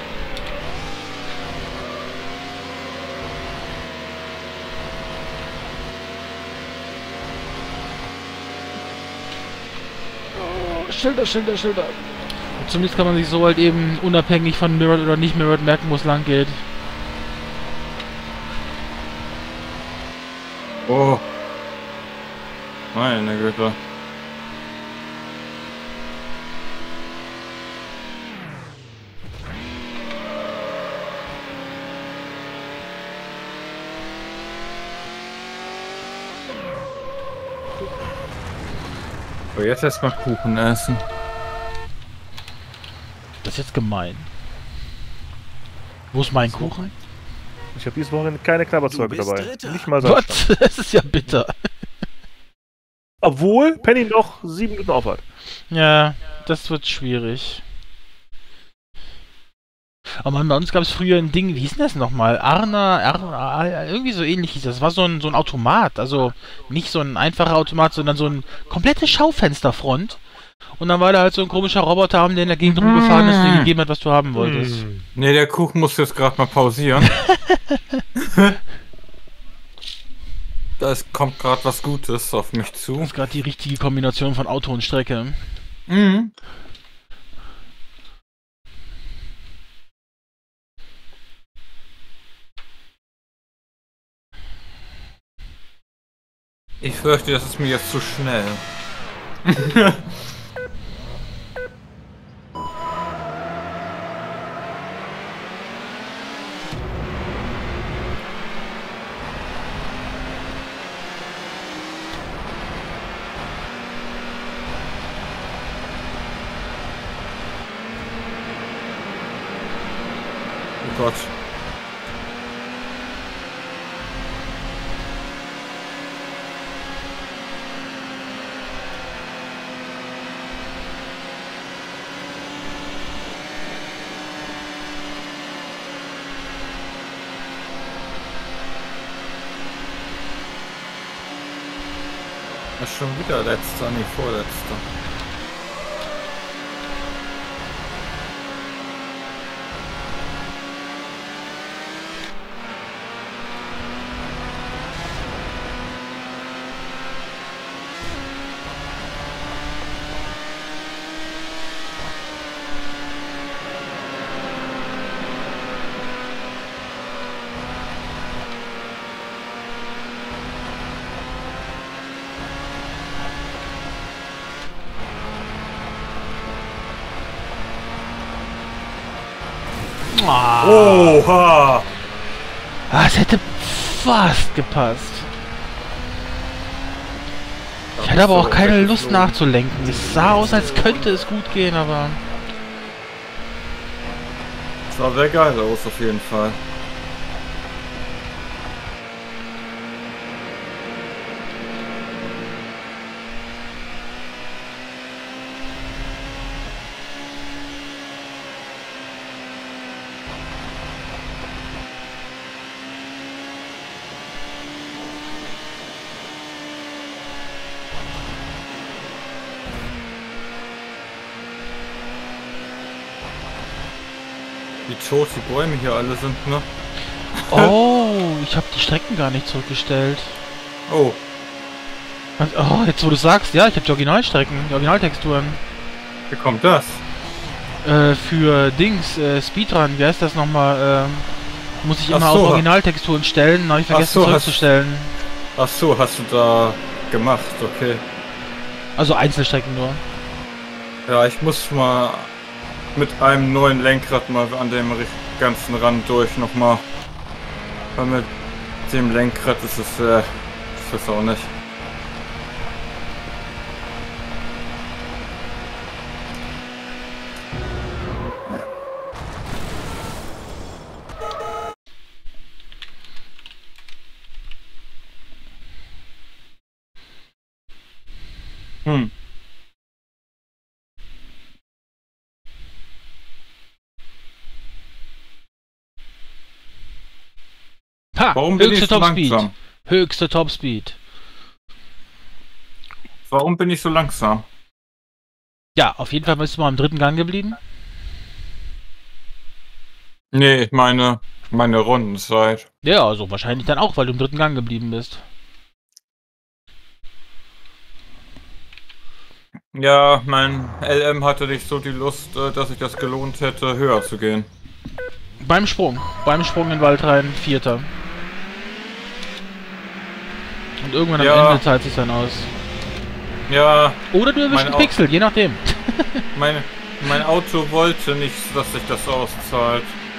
Oh, Schilder, Schilder, Schilder. Und zumindest kann man sich so halt eben unabhängig von Mirrored oder nicht Mirrored merken, wo es lang geht. Oh. Meine Güte. So, jetzt erstmal Kuchen essen. Das ist jetzt gemein. Wo ist mein Kuchen? Ich habe dieses Wochenende keine Du Knabberzeuge bist dabei. Dritter. Nicht mal Salzstangen. Was? Das ist ja bitter. Obwohl Penny noch sieben Minuten auf hat. Ja, das wird schwierig. Oh Mann, bei uns gab es früher ein Ding, wie hieß denn das nochmal? Arna, Arna, irgendwie so ähnlich hieß das. Das war so ein, so ein Automat, also nicht so ein einfacher Automat, sondern so ein komplette Schaufensterfront. Und dann war da halt so ein komischer Roboter, der in der Gegend rumgefahren ist und dir gegeben hat, was du haben wolltest. Hm. Ne, der Kuchen muss jetzt gerade mal pausieren. Da ist- kommt gerade was Gutes auf mich zu. Das ist gerade die richtige Kombination von Auto und Strecke. Mhm. Ich fürchte, das ist mir jetzt zu schnell. Oh Gott. Das ist schon wieder letzter, nee, vorletzter. Ah, Oha! ah, es hätte fast gepasst. Ich hatte aber auch keine Lust nachzulenken. Es sah aus, als könnte es gut gehen, aber... Sah sehr geil aus, auf jeden Fall. Wie tot die Bäume hier alle sind, ne? Oh, ich habe die Strecken gar nicht zurückgestellt. Oh, Was- Oh, jetzt wo du sagst, ja, ich habe die Originalstrecken, die Originaltexturen. wie kommt das? Äh, für Dings, äh, Speedrun, wie heißt das nochmal? Ähm, muss ich Ach immer so. auf Originaltexturen stellen, habe ich Ach vergessen so, hast- zurückzustellen. Ach so, hast du da gemacht, okay. Also Einzelstrecken nur. Ja, ich muss mal mit einem neuen Lenkrad mal an dem ri- ganzen Rand durch nochmal. Weil mit dem Lenkrad ist es, äh, ich weiß auch nicht. Hm. Ha! Warum bin ich höchste so Topspeed. langsam? Höchste Topspeed. Warum bin ich so langsam? Ja, auf jeden Fall bist du mal im dritten Gang geblieben. Nee, ich meine, meine Rundenzeit. Ja, also wahrscheinlich dann auch, weil du im dritten Gang geblieben bist. Ja, mein L M hatte nicht so die Lust, äh, dass sich das gelohnt hätte, höher zu gehen. Beim Sprung. Beim Sprung in den Wald rein, Vierter. Und irgendwann am Ja. Ende zahlt sich dann aus. Ja, Oder du erwischst Mein einen Au- Pixel, je nachdem. mein, mein Auto wollte nicht, dass sich das auszahlt.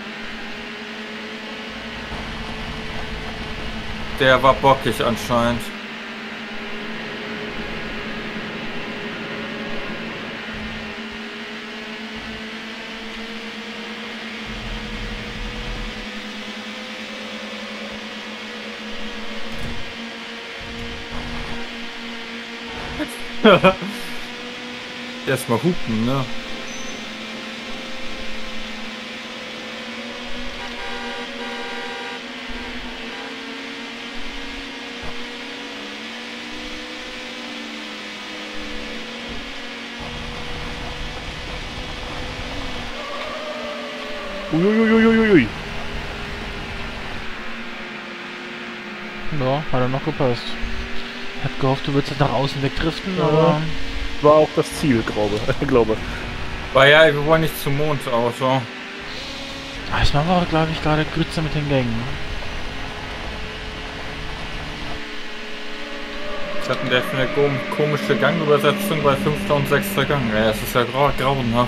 Der war bockig anscheinend. Erstmal hupen, ne? Uiuiuiuiui. Ja, hat er noch gepasst. Ich hab gehofft, du würdest jetzt nach außen wegdriften, Ja. aber... War auch das Ziel, glaube ich. glaube. War ja, wir wollen nicht zum Mondauto. Ah, ich mache aber, glaube ich, gerade Grütze mit den Gängen. Was hat denn der für eine kom- komische Gangübersetzung bei fünfter und sechster Gang? Ja, es ist ja grau grauenhaft.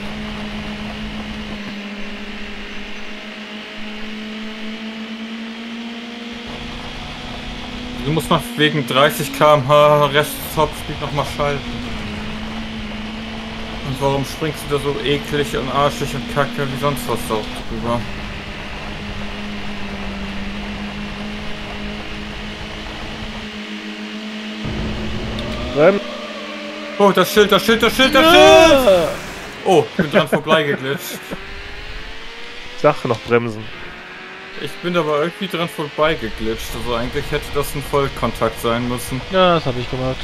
Du musst noch wegen dreißig Kilometer pro Stunde Rest Topspeed nochmal schalten. Und warum springst du da so eklig und arschig und kacke wie sonst was da drüber? Rem. Oh, das Schild, das Schild, das Schild, das Schild! Oh, ich bin dran vorbeigeglitscht. Sag noch bremsen. Ich bin aber irgendwie dran vorbeigeglitscht. Also eigentlich hätte das ein Vollkontakt sein müssen. Ja, das habe ich gemacht.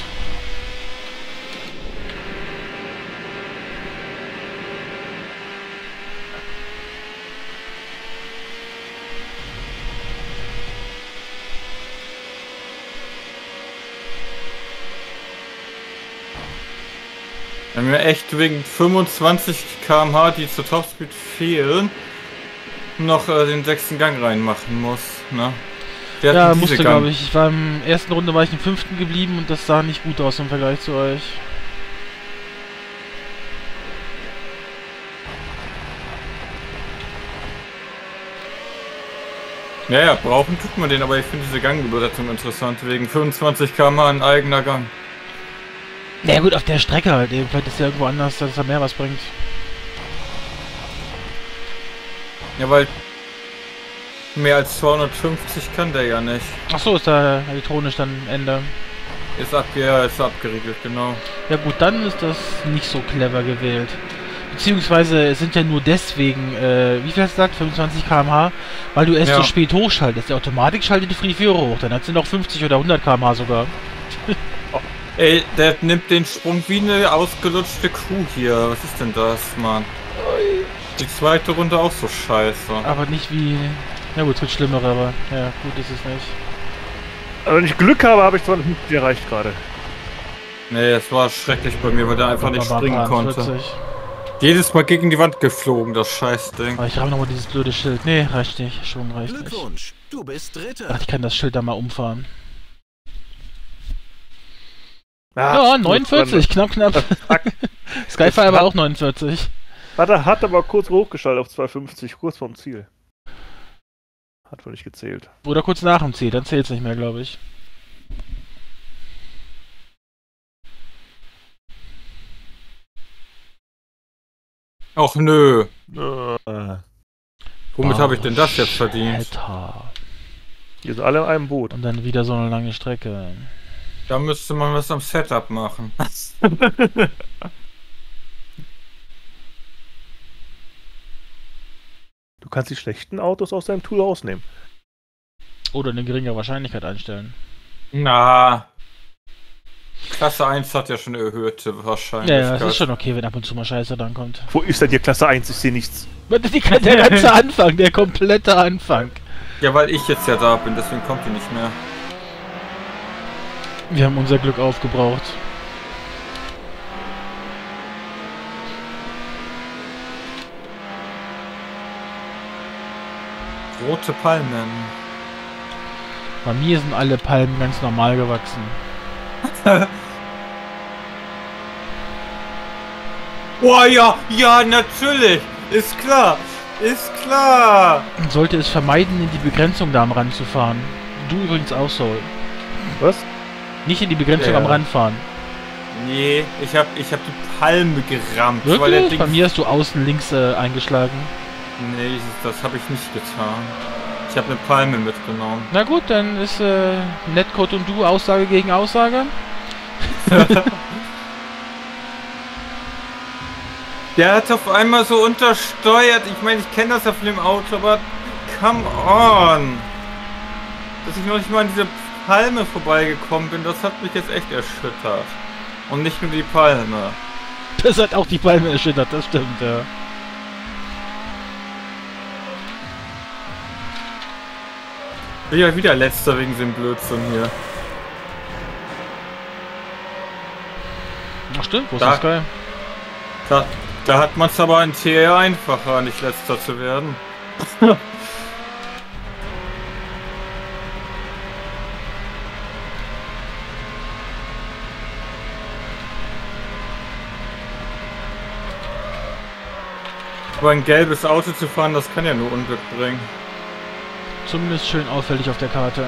Wenn mir echt wegen fünfundzwanzig Kilometer pro Stunde, die zur Topspeed fehlen, noch äh, den sechsten Gang reinmachen muss, ne? Der Ja, hat musste, diese Gang. glaube ich. Ich war im ersten Runde war ich im fünften geblieben und das sah nicht gut aus im Vergleich zu euch. Ja, ja, brauchen tut man den, aber ich finde diese Gangübersetzung interessant, wegen fünfundzwanzig Kilometer pro Stunde ein eigener Gang. Na ja, gut, auf der Strecke halt. Vielleicht ist ja irgendwo anders, dass er mehr was bringt. Ja, weil mehr als zweihundertfünfzig kann der ja nicht. Achso, ist da elektronisch dann Ende. Ist, ab, ja, ist abgeriegelt, genau. Ja gut, dann ist das nicht so clever gewählt. Beziehungsweise es sind ja nur deswegen, äh, wie viel hast du gesagt, fünfundzwanzig Kilometer pro Stunde, weil du erst Ja. so spät hochschaltest. Die Automatik schaltet die Friführer hoch, dann hat sie noch fünfzig oder hundert Kilometer pro Stunde sogar. Ey, der nimmt den Sprung wie eine ausgelutschte Kuh hier. Was ist denn das, Mann? Die zweite Runde auch so scheiße. Aber nicht wie... Ja gut, es wird schlimmer, aber ja, gut ist es nicht. Aber wenn ich Glück habe, habe ich zweihundertfünfzig erreicht gerade. Nee, es war schrecklich bei mir, weil der einfach nicht Aber springen konnte. vierzig. Jedes Mal gegen die Wand geflogen, das Scheißding. Aber ich habe nochmal dieses blöde Schild. Nee, reicht nicht. Schwung reicht nicht. Glückwunsch, du bist Dritter. Ach, ich kann das Schild da mal umfahren. Ah, Ja, neunundvierzig, knapp, knapp. Skyfire aber auch neunundvierzig. Hat er hat aber kurz hochgeschaltet auf zweihundertfünfzig, kurz vorm Ziel. Hat wohl nicht gezählt. Oder kurz nach dem Ziel, dann zählt es nicht mehr, glaube ich. Ach nö. Äh, Womit habe ich denn das jetzt verdient? Alter. Hier sind alle in einem Boot. Und dann wieder so eine lange Strecke. Da müsste man was am Setup machen. Du kannst die schlechten Autos aus deinem Tool rausnehmen. Oder eine geringe Wahrscheinlichkeit einstellen. Na. Klasse eins hat ja schon eine erhöhte Ja, Wahrscheinlichkeit. ja, es ist schon okay, wenn ab und zu mal Scheiße dann kommt. Wo ist denn hier Klasse eins? Ich sehe nichts. Der ganze Anfang, der komplette Anfang. Ja, weil ich jetzt ja da bin, deswegen kommt die nicht mehr. Wir haben unser Glück aufgebraucht. Rote Palmen. Bei mir sind alle Palmen ganz normal gewachsen. Oh ja, ja, natürlich. Ist klar. Ist klar. Man sollte es vermeiden, in die Begrenzung da am Rand zu fahren. Du übrigens auch so. Was? Nicht in die Begrenzung Ja. am Rand fahren. Nee, ich hab, ich hab die Palme gerammt. Weil der Wirklich? Ding Bei mir hast du außen links äh, eingeschlagen. Nee, das habe ich nicht getan. Ich habe eine Palme mitgenommen. Na gut, dann ist äh, Netcode und du Aussage gegen Aussage. Der hat auf einmal so untersteuert. Ich meine, ich kenne das ja von dem Auto, aber come on. Dass ich noch nicht mal an diese Palme vorbeigekommen bin, das hat mich jetzt echt erschüttert. Und nicht nur die Palme. Das hat auch die Palme erschüttert, das stimmt, ja. Bin ja wieder letzter wegen dem Blödsinn hier. Ach stimmt, wo ist Da- das geil? Da, da hat man es aber in T R einfacher, nicht letzter zu werden. Aber ein gelbes Auto zu fahren, das kann ja nur Unglück bringen. Zumindest schön auffällig auf der Karte.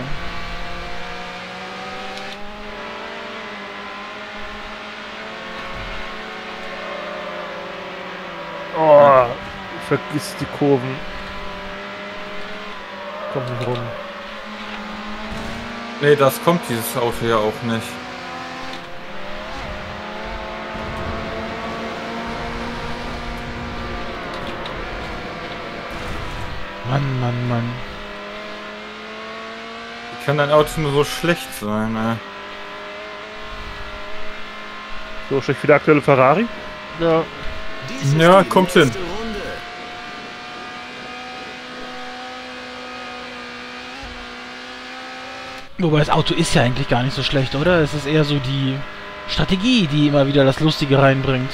Oh, vergiss die Kurven. Kommt nicht rum. Nee, das kommt dieses Auto ja auch nicht. Mann, Mann, Mann. Wie kann dein Auto nur so schlecht sein, ey? So schlecht wie der aktuelle Ferrari. Ja. Dies ist Ja, die kommt hin. letzte Runde. Wobei das Auto ist ja eigentlich gar nicht so schlecht, oder? Es ist eher so die Strategie, die immer wieder das Lustige reinbringt.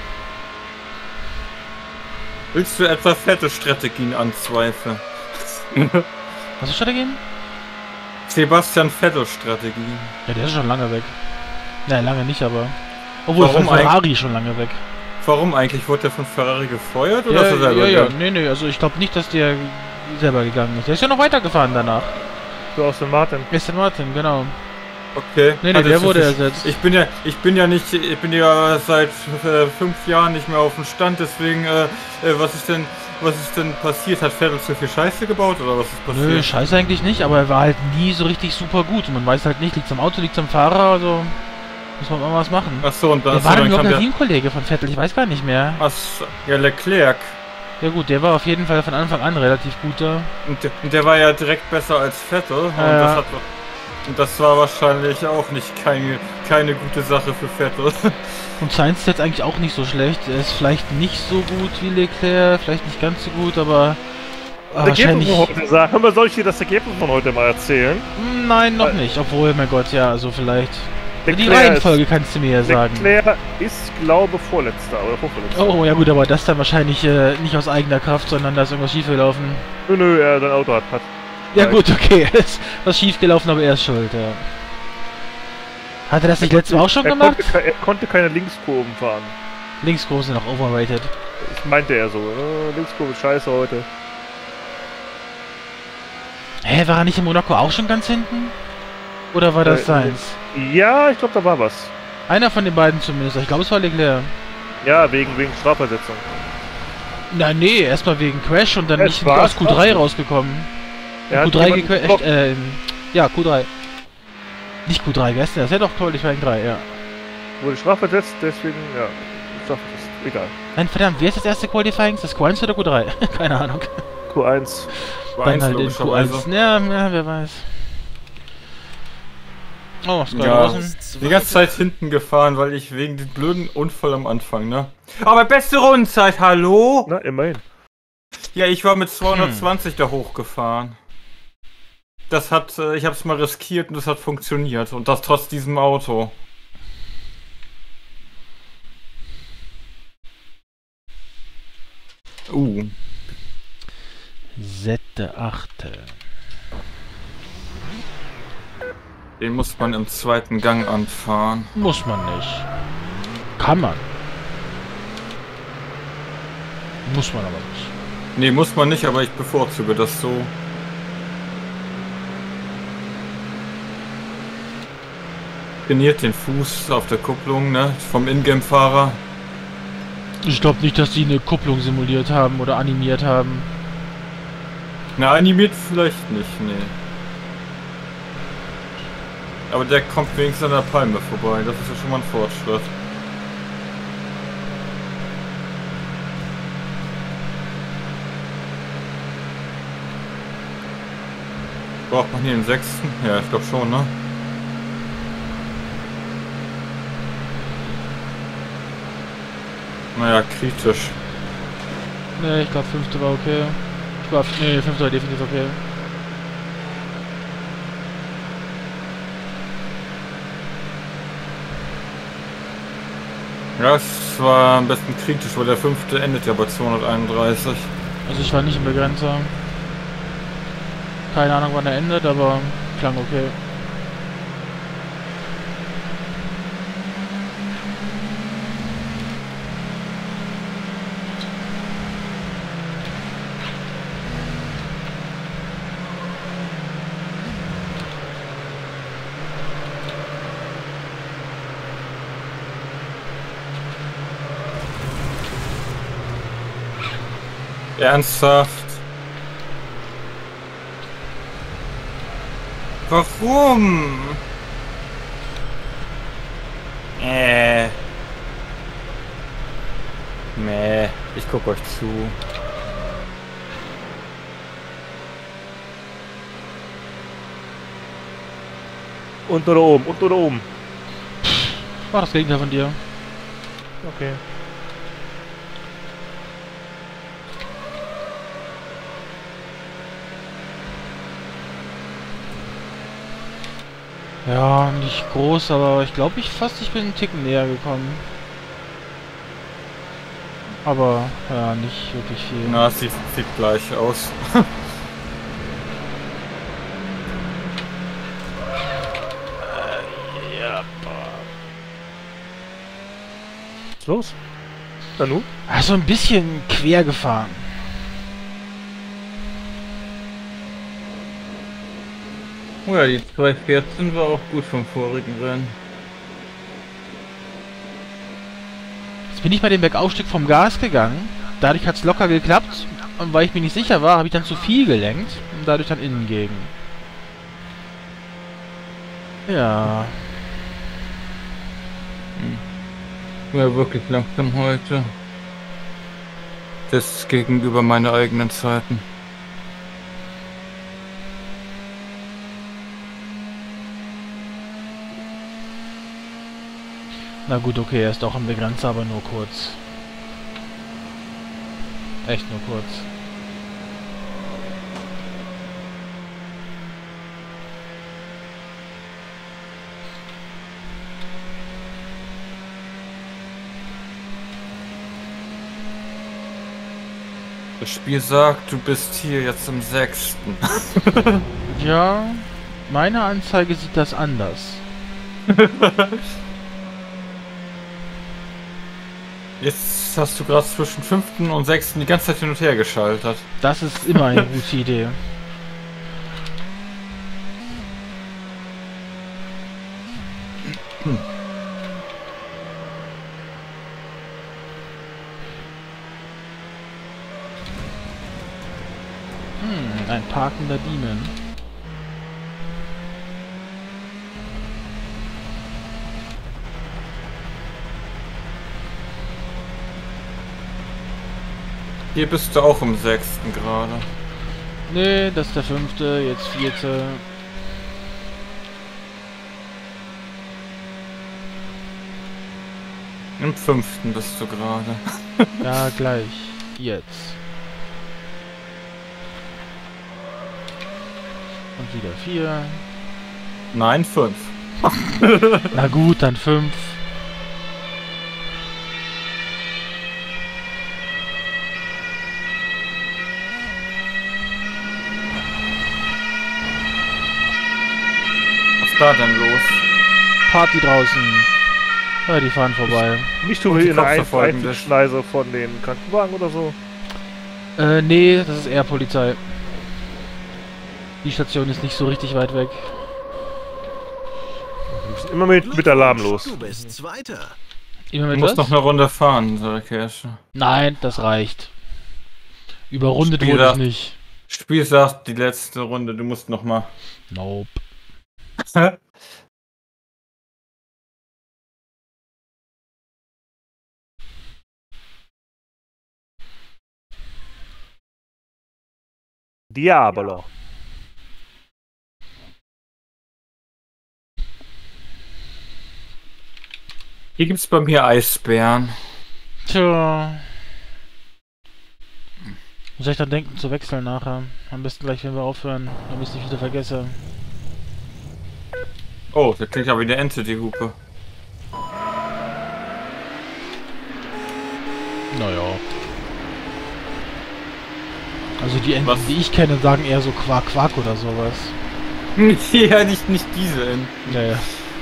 Willst du etwa fette Strategien anzweifeln? Was für Strategien? Sebastian Vettel Strategien. Ja, der ist schon lange weg. Nein, lange nicht, aber... Obwohl, Warum von Ferrari schon lange weg. Warum eigentlich? Wurde der von Ferrari gefeuert oder Ja, ist er selber ja, ja, gegangen? nee, nee, also ich glaube nicht, dass der selber gegangen ist. Der ist ja noch weitergefahren danach. Für Aston Martin. Aston Martin, genau. Okay. Nee, nee, Also der es wurde ist- ersetzt. Ich bin ja, ich bin ja nicht, ich bin ja seit äh, fünf Jahren nicht mehr auf dem Stand, deswegen, äh, äh, was ist denn, was ist denn passiert? Hat Vettel zu viel Scheiße gebaut oder was ist passiert? Nö, scheiße eigentlich nicht, aber er war halt nie so richtig super gut. Und man weiß halt nicht, liegt's am Auto, liegt's am Fahrer, also muss man mal was machen. Achso, und dann, Wer achso, war denn dann überhaupt kam der der, Teamkollege von Vettel? Ich weiß gar nicht mehr. Ach, ja, Leclerc. Ja gut, der war auf jeden Fall von Anfang an relativ gut da. Und der, und der war ja direkt besser als Vettel. Und, Ja. das, hat, und das war wahrscheinlich auch nicht keine, keine gute Sache für Vettel. Und Sainz ist jetzt eigentlich auch nicht so schlecht. Er ist vielleicht nicht so gut wie Leclerc, vielleicht nicht ganz so gut, aber Das Ergebnis wahrscheinlich... von heute sagen. Hör mal, soll ich dir das Ergebnis von heute mal erzählen? Hm, Nein, noch Weil- nicht. Obwohl, mein Gott, ja, also vielleicht... Die Leclerc Reihenfolge ist, kannst du mir ja sagen. Leclerc ist, glaube Vorletzter oder Vorvorletzter. Oh, ja gut, aber das dann wahrscheinlich äh, nicht aus eigener Kraft, sondern da ist irgendwas schiefgelaufen. Nö, nö, er sein Auto hat. hat Ja Right. gut, okay, ist was schiefgelaufen, aber er ist schuld, ja. Hat er das nicht letztes Mal auch schon er gemacht? Konnte, ke- er konnte keine Linkskurven fahren. Linkskurven sind auch overrated. Das meinte er so. Äh, Linkskurve ist scheiße heute. Hä, war er nicht in Monaco auch schon ganz hinten? Oder war das Äh, Sainz? Ja, ich glaube, da war was. Einer von den beiden zumindest. Ich glaube, es war Leclerc. Ja, wegen, wegen Strafversetzung. Na nee, erstmal wegen Crash und dann Es nicht war aus Q drei Strafe. rausgekommen. Er hat Q drei jemanden gecrashed, geblockt. äh, ja, Q drei. Nicht Q drei, wer ist denn das? Ja doch, Qualifying drei, ja. Wurde strafversetzt, deswegen, ja. Strafversetzt. Egal. Nein, verdammt, wer ist das erste Qualifying? Ist das Q eins oder Q drei? Keine Ahnung. Q eins. War Dann eins, halt in Q eins. logischerweise. Ja, ja, wer weiß. Oh, Sky Ja. draußen. Die ganze Zeit hinten gefahren, weil ich wegen dem blöden Unfall am Anfang, ne? Aber beste Rundenzeit, hallo? Na, immerhin. Ja, ich war mit zweihundertzwanzig da hochgefahren. Das hat, äh, ich hab's mal riskiert und das hat funktioniert. Und das trotz diesem Auto. Uh. Sette achte. Den muss man im zweiten Gang anfahren. Muss man nicht. Kann man. Muss man aber nicht. Nee, muss man nicht, aber ich bevorzuge das so. Trainiert den Fuß auf der Kupplung, ne? Vom Ingame-Fahrer. Ich glaube nicht, dass die eine Kupplung simuliert haben oder animiert haben. Na, animiert vielleicht nicht, nee. Aber der kommt wenigstens an der Palme vorbei, das ist ja schon mal ein Fortschritt. Braucht man hier den sechsten? Ja, ich glaube schon, ne? Naja, kritisch. Ne, ich glaube fünfte war okay. Ich war, nee, fünfte war definitiv okay. Ja, es war am besten kritisch, weil der fünfte endet ja bei zweihunderteinunddreißig. Also ich war nicht im Begrenzer. Keine Ahnung wann er endet, aber klang okay. Ernsthaft? Warum? Äh. Meh, ich guck euch zu. Unten oder oben, unten oder oben. War das Gegenteil von dir. Okay. Ja, nicht groß, aber ich glaube ich fast, ich bin einen Ticken näher gekommen. Aber, ja, nicht wirklich viel. Na, es sieht, sieht gleich aus. Was ist los? Nanu? Also ein bisschen quer gefahren. Oh ja, die zwei vierzehn war auch gut vom vorigen Rennen. Jetzt bin ich bei dem Bergaufstieg vom Gas gegangen. Dadurch hat es locker geklappt. Und weil ich mir nicht sicher war, habe ich dann zu viel gelenkt. Und dadurch dann innen gegen. Ja. Ja, wirklich langsam heute. Das gegenüber meine eigenen Zeiten. Na gut, okay, er ist auch am Begrenzer, aber nur kurz. Echt nur kurz. Das Spiel sagt, du bist hier jetzt im sechsten. Ja, meine Anzeige sieht das anders. Jetzt hast du gerade zwischen fünften und sechsten die ganze Zeit hin und her geschaltet. Das ist immer eine gute Idee. Hm. Hm, ein parkender Demon. Hier bist du auch im sechsten gerade. Nee, das ist der fünfte, jetzt vierte. Im fünften bist du gerade. Ja, gleich. Jetzt. Und wieder vier. Nein, fünf. Na gut, dann fünf. Was ist da denn los? Party draußen. Ja, die fahren vorbei. Nicht so Und wie die in der Cops Ein- verfolgen dich. Einzelschneise von den Krankenwagen oder so. Äh, nee, das ist eher Polizei. Die Station ist nicht so richtig weit weg. Wir müssen immer mit, mit Alarm los. Du bist Zweiter. Immer Du mit musst was? noch eine Runde fahren, sagt Kirsche. Nein, das reicht. Überrundet Spiel wurde ich sagt- nicht. Spiel sagt die letzte Runde, du musst noch mal. Nope. Diabolo. Hier gibt's bei mir Eisbären. Tja. Soll ich dann denken zu wechseln nachher? Am besten gleich, wenn wir aufhören, damit ich nicht wieder vergesse. Oh, da klingt aber wie eine Ente, die Hupe. Naja. Also die Enten, Was? die ich kenne, sagen eher so Quark, Quark oder sowas. Ja, nicht, nicht diese Enten. Naja.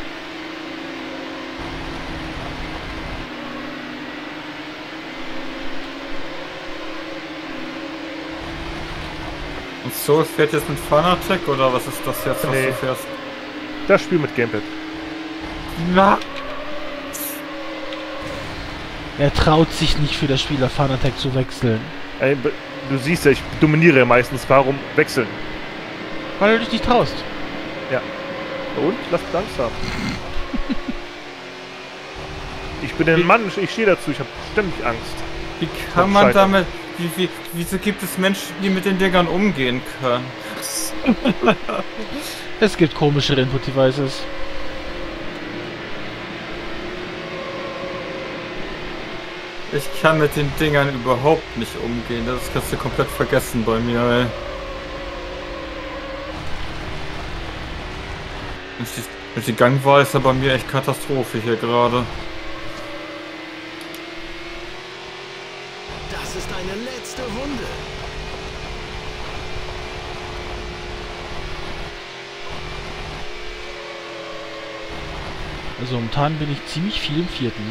Und Soul fährt jetzt mit Fanatec oder was ist das jetzt, was Nee. du fährst? Das Spiel mit Gamepad. Na, Er traut sich nicht für das Spiel auf Fanatec zu wechseln. Ey, be- du siehst ja, ich dominiere ja meistens. Warum wechseln? Weil du dich nicht traust. Und? Lass mich Angst haben. Ich bin ein Mann, ich stehe dazu, ich habe ständig Angst. wie kann man Scheitern. damit... Wie, wie, wieso gibt es Menschen, die mit den Dingern umgehen können? Es gibt komische Input-Devices. Ich kann mit den Dingern überhaupt nicht umgehen. Das kannst du komplett vergessen bei mir, ey. Und die, und die Gangwahl ist ja bei mir echt Katastrophe hier gerade. Das ist deine letzte Runde. Also momentan bin ich ziemlich viel im vierten.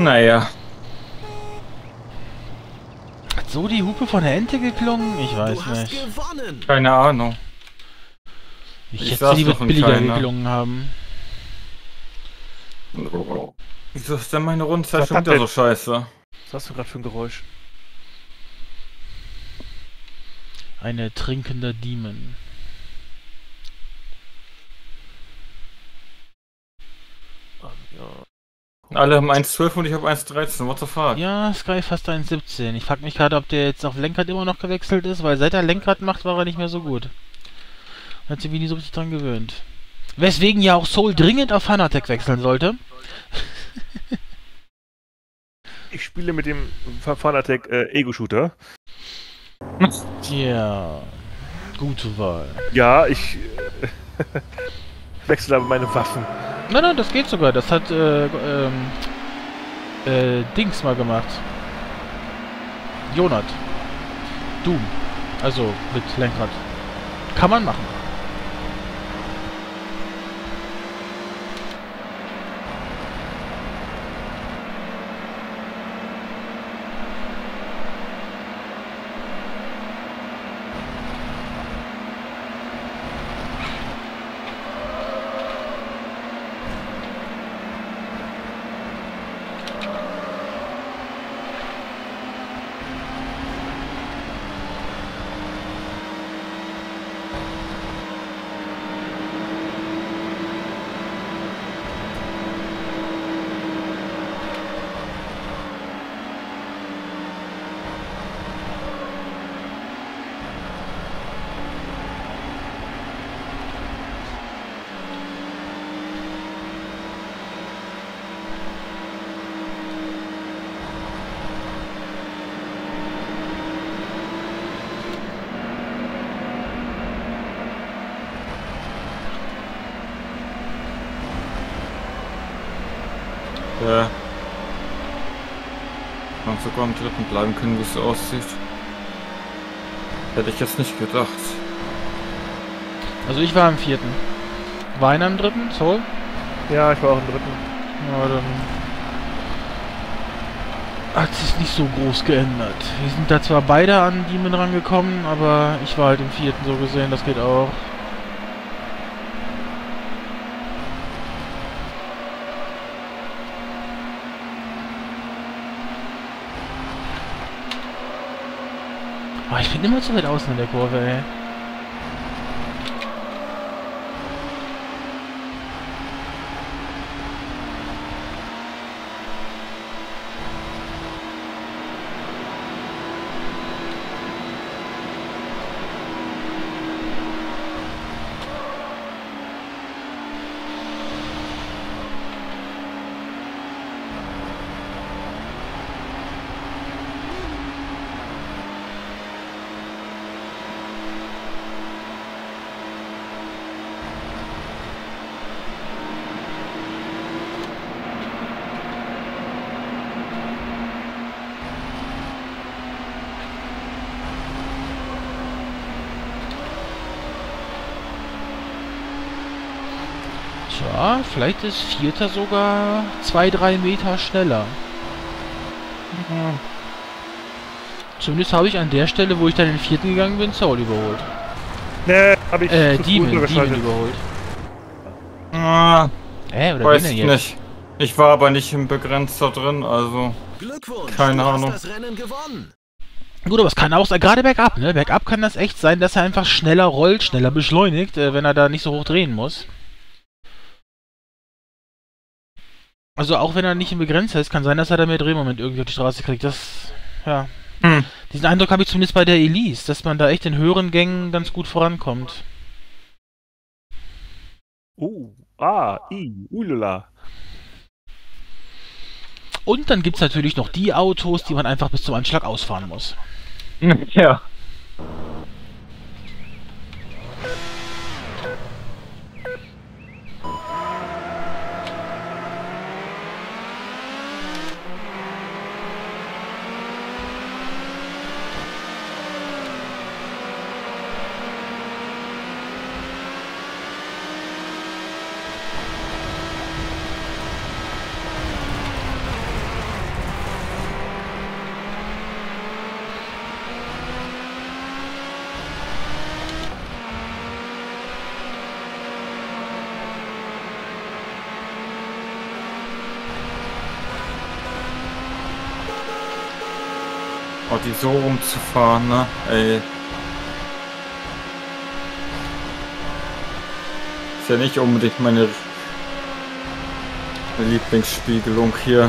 Naja. Hat so die Hupe von der Ente geklungen? Ich weiß Du hast nicht. gewonnen. Keine Ahnung. Ich, Ich hätte saß sie doch mit in billiger keiner. geklungen haben. Wieso ist denn meine Rundenzeit Was schon hat wieder der- so scheiße? Was hast du gerade für ein Geräusch? Eine trinkender Demon. Ah, ja. Alle haben eins zwölf und ich habe eins dreizehn. What the fuck? Ja, Sky fast eins siebzehn. Ich frag mich gerade, ob der jetzt auf Lenkrad immer noch gewechselt ist, weil seit er Lenkrad macht, war er nicht mehr so gut. Hat sich wie nie so richtig dran gewöhnt. Weswegen ja auch Soul dringend auf Fanatec wechseln sollte. Ich spiele mit dem Fanatec äh, Ego-Shooter. Tja, gute Wahl. Ja, ich äh, wechsle aber meine Waffen. Nein, nein, das geht sogar. Das hat äh, ähm, äh, Dings mal gemacht. Jonat. Doom. Also mit Lenkrad. Kann man machen. Ja. Man sogar am dritten bleiben können, wie es so aussieht. Hätte ich jetzt nicht gedacht. Also ich war am vierten. War einer am dritten? Soul? Ja, ich war auch im dritten. Ja, dann hat sich nicht so groß geändert. Wir sind da zwar beide an Demon rangekommen, aber ich war halt im vierten so gesehen, das geht auch. Oh, ich bin immer zu weit außen in der Kurve, ey. Tja, vielleicht ist Vierter sogar zwei, drei Meter schneller. Mhm. Zumindest habe ich an der Stelle, wo ich dann in den Vierten gegangen bin, Soul überholt. Ne, hab ich Äh, zu früh Demon, Demon untergeschaltet. überholt. Ah, Hä, oder weiß wen ich denn jetzt? nicht. Ich war aber nicht im Begrenzer drin, also. Glückwunsch, Keine du Ahnung. hast das Rennen gewonnen. Gut, aber es kann auch sein, gerade bergab, ne? Bergab kann das echt sein, dass er einfach schneller rollt, schneller beschleunigt, äh, wenn er da nicht so hoch drehen muss. Also auch wenn er nicht im Begrenzer ist, kann sein, dass er da mehr Drehmoment irgendwie auf die Straße kriegt. Das, ja. Hm. Diesen Eindruck habe ich zumindest bei der Elise, dass man da echt in höheren Gängen ganz gut vorankommt. Uh, ah, i, ulala. Und dann gibt es natürlich noch die Autos, die man einfach bis zum Anschlag ausfahren muss. Ja. Oh, die so rumzufahren, ne? Ey. Ist ja nicht unbedingt meine Lieblingsspiegelung hier.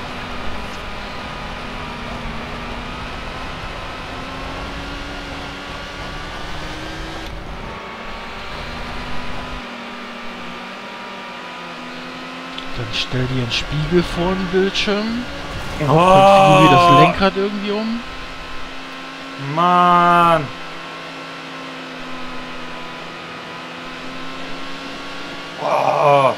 Dann stell dir einen Spiegel vor den Bildschirm. Oh, Konfigurier das Lenkrad irgendwie um. Mann! Oh.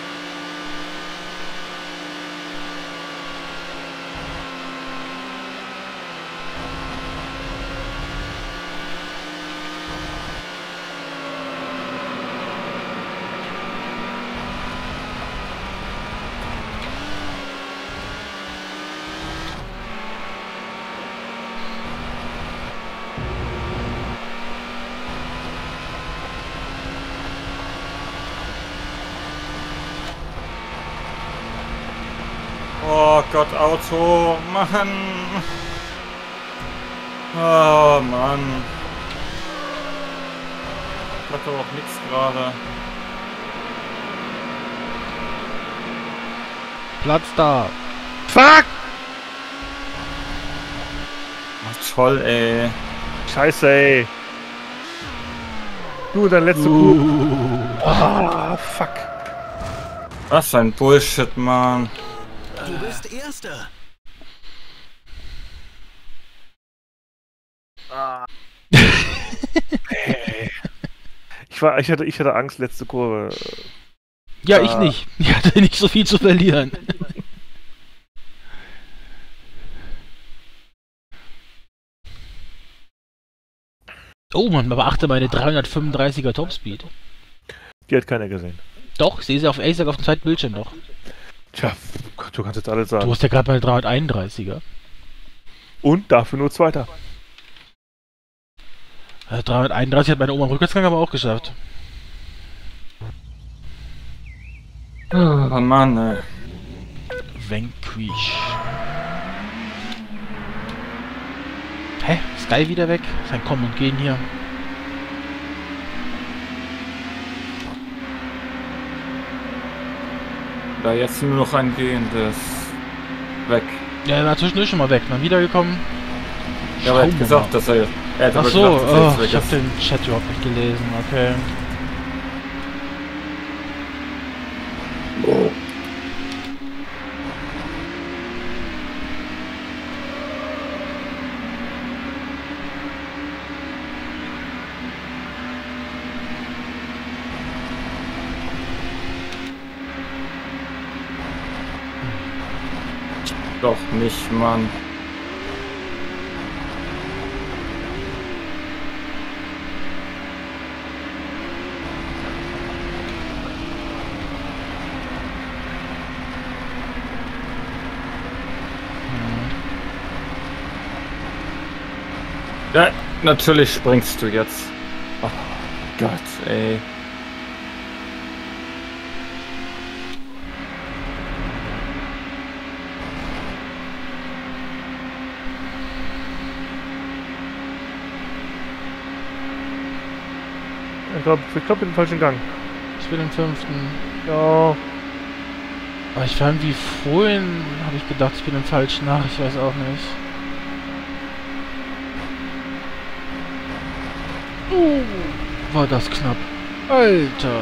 Oh Gott, Auto, Mann. Oh Mann. Ich hatte auch nichts gerade. Platz da. Fuck! Oh, toll, ey. Scheiße, ey. Du, dein letzter Uh. Ah, fuck. Was ein Bullshit, Mann. Du bist Erster. Ah. ich, war, ich, hatte, ich hatte Angst, letzte Kurve. Ja, ich Ah. nicht. Ich hatte nicht so viel zu verlieren. Oh man, beachte meine dreihundertfünfunddreißiger Topspeed. Die hat keiner gesehen. Doch, ich sehe sie auf A S A C auf dem zweiten Bildschirm doch. Tja, du kannst jetzt alles Du sagen. hast ja gerade mal dreihunderteinunddreißiger. Und dafür nur Zweiter. Also dreihunderteinunddreißig hat meine Oma im Rückwärtsgang aber auch geschafft. Oh Mann, ey. Vanquish. Hä? Sky wieder weg? Sein Kommen und Gehen hier. Da jetzt nur noch ein gehendes. Weg. Ja, er war zwischendurch schon mal weg. Dann wiedergekommen. Ja, aber er Schauen hat wir gesagt, mal. dass er. Er hat Ach aber so, gesagt, dass er oh, jetzt weg ich hab ist. den Chat überhaupt nicht gelesen. Okay. Doch nicht, Mann. Ja, natürlich springst du jetzt. Oh Gott, ey. Ich glaube, ich glaub, in den falschen Gang. Ich bin im fünften. Ja. Aber ich fand wie vorhin, habe ich gedacht, ich bin im falschen nach. Ich weiß auch nicht. Uh, war das knapp. Alter.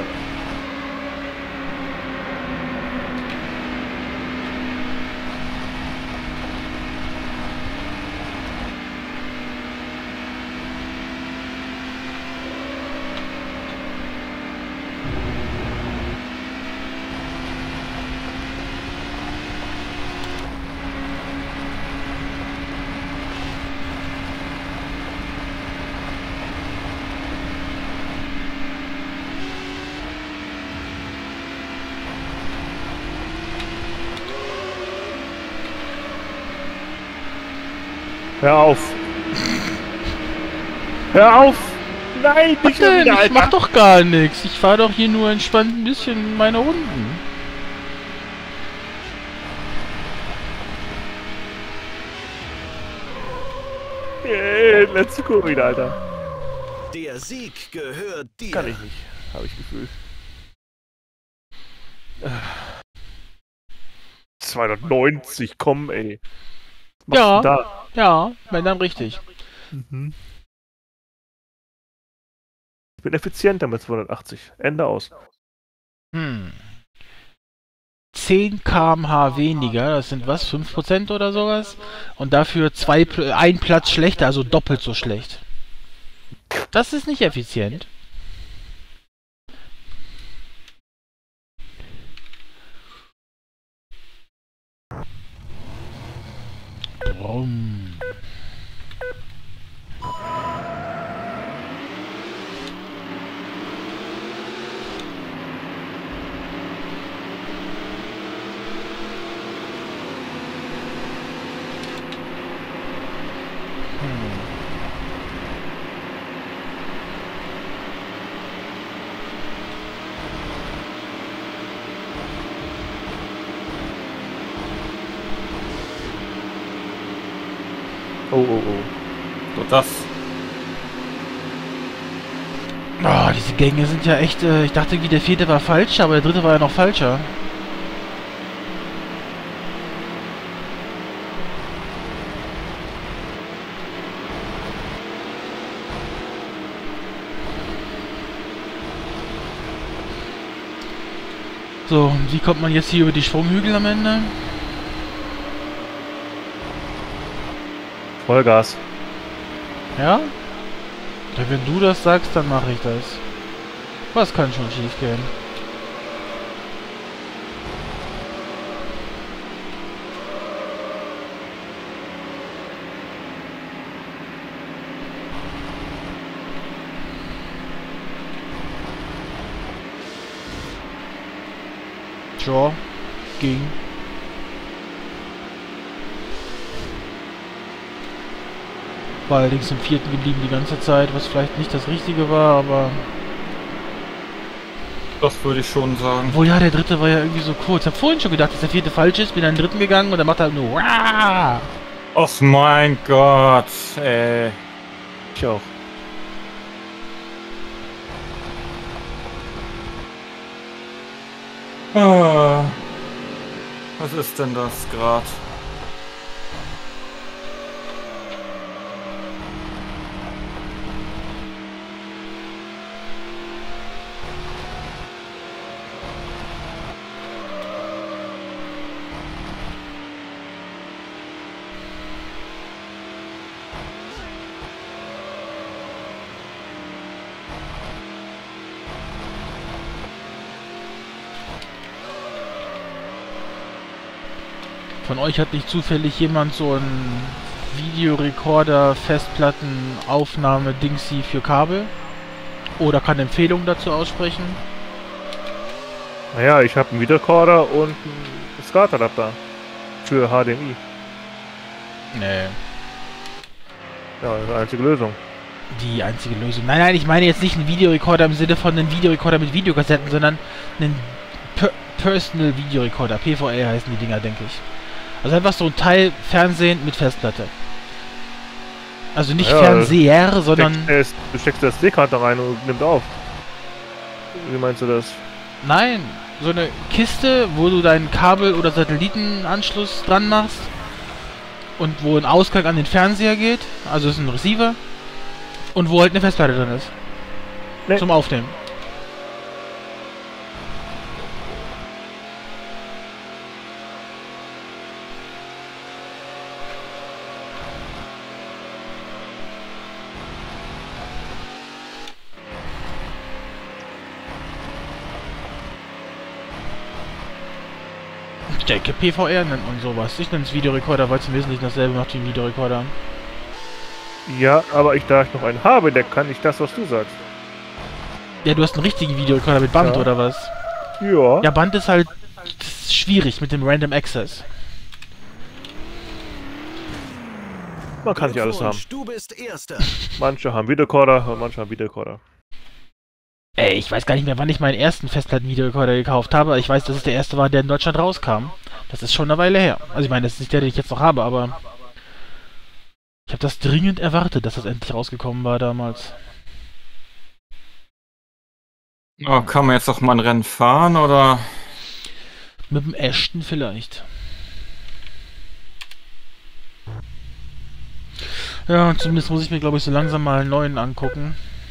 Hör auf! Hör auf! Nein, Was nicht schon denn? wieder, Ich Alter! mach doch gar nichts. Ich fahr doch hier nur entspannt ein bisschen meine Runden. Hey, let's go wieder, Alter. Der Sieg gehört dir. Kann ich nicht, habe ich Gefühl. zweihundertneunzig, komm, ey. Was Ja, machst du da? ja, wenn dann richtig. Mhm. Ich bin effizienter mit zweihundertachtzig. Ende aus. Hm. zehn Kilometer pro Stunde weniger, das sind was, fünf Prozent oder sowas? Und dafür zwei, Pl- ein Platz schlechter, also doppelt so schlecht. Das ist nicht effizient. Brumm. Oh, oh, oh. So das. Oh, diese Gänge sind ja echt, äh, ich dachte irgendwie der vierte war falsch, aber der dritte war ja noch falscher. So, und wie kommt man jetzt hier über die Schwunghügel am Ende? Vollgas. Ja? Ja, wenn du das sagst, dann mache ich das. Was kann schon schief gehen? Tja, ging. War allerdings im vierten geblieben die ganze Zeit, was vielleicht nicht das Richtige war, aber... Das würde ich schon sagen. Obwohl, ja, der dritte war ja irgendwie so kurz. Ich hab vorhin schon gedacht, dass der vierte falsch ist, bin dann in den dritten gegangen und dann macht er halt nur Waaah! Oh mein Gott, ey. Ich auch. Ah. Was ist denn das gerade? Von euch hat nicht zufällig jemand so einen Videorekorder, Festplatten, Aufnahme, Dingsy für Kabel? Oder kann Empfehlungen dazu aussprechen? Naja, ich habe einen Videorekorder und einen SCART-Adapter für H D M I. Nee. Ja, das ist die einzige Lösung. Die einzige Lösung. Nein, nein, ich meine jetzt nicht einen Videorekorder im Sinne von einem Videorekorder mit Videokassetten, sondern einen per Personal Videorekorder. P V R heißen die Dinger, denke ich. Also einfach so ein Teil Fernsehen mit Festplatte. Also nicht Ja, Fernseher, sondern... Steckst, du steckst die S D-Karte rein und nimmt auf. Wie meinst du das? Nein, so eine Kiste, wo du deinen Kabel- oder Satellitenanschluss dran machst und wo ein Ausgang an den Fernseher geht, also ist ein Receiver und wo halt eine Festplatte drin ist. Nee. Zum Aufnehmen. Ich denke, P V R nennt man sowas. Ich nenne es Videorekorder, weil es im Wesentlichen dasselbe macht wie ein Videorekorder. Ja, aber ich, da ich noch einen habe, der kann nicht das, was du sagst. Ja, du hast einen richtigen Videorekorder mit Band, Ja. oder was? Ja. Ja, Band ist halt das ist schwierig mit dem Random Access. Man kann nicht alles haben. Glückwunsch, Du bist Erster. Manche haben Videorekorder und manche haben Videorekorder. Ey, ich weiß gar nicht mehr, wann ich meinen ersten Festplatten-Videorekorder gekauft habe. aber Ich weiß, dass es der erste war, der in Deutschland rauskam. Das ist schon eine Weile her. Also ich meine, das ist nicht der, den ich jetzt noch habe, aber... Ich habe das dringend erwartet, dass das endlich rausgekommen war damals. Oh, kann man jetzt auch mal ein Rennen fahren, oder? Mit dem Ashton vielleicht. Ja, zumindest muss ich mir, glaube ich, so langsam mal einen neuen angucken.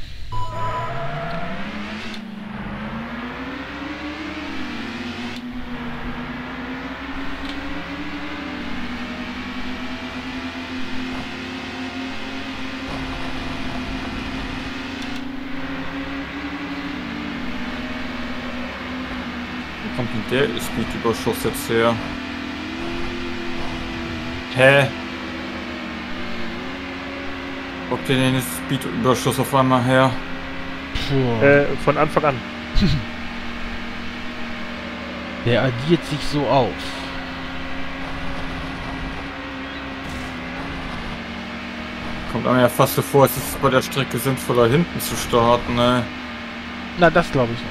Wo kommt denn der Speed-Überschuss jetzt her? Hä? Wo kommt denn der Speed-Überschuss auf einmal her? Puh. Äh, von Anfang an. Der addiert sich so auf. Kommt einem ja fast so vor, es ist bei der Strecke sinnvoller hinten zu starten, ne? Na, das glaube ich nicht.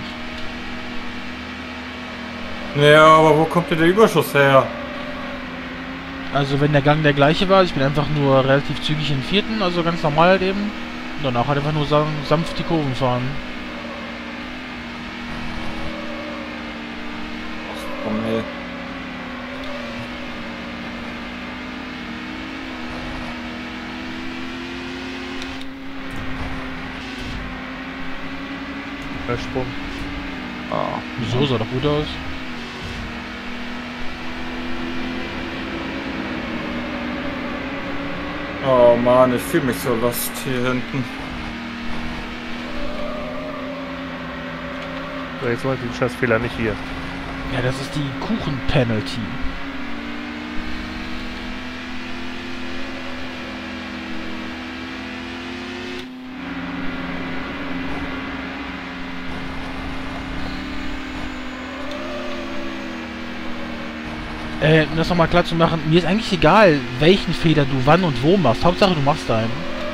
Ja, aber wo kommt denn der Überschuss her? Also wenn der Gang der gleiche war, ich bin einfach nur relativ zügig in den vierten, also ganz normal halt eben. Und danach halt einfach nur sam sanft die Kurven fahren. Ach komm, ey. Versprung. Ah. So sah doch gut aus. Oh Mann, ich fühle mich so lost hier hinten. So, jetzt wollen wir den Scheißfehler nicht hier. Ja, das ist die Kuchen-Penalty. Äh, um das nochmal klar zu machen, mir ist eigentlich egal, welchen Fehler du wann und wo machst. Hauptsache, du machst einen.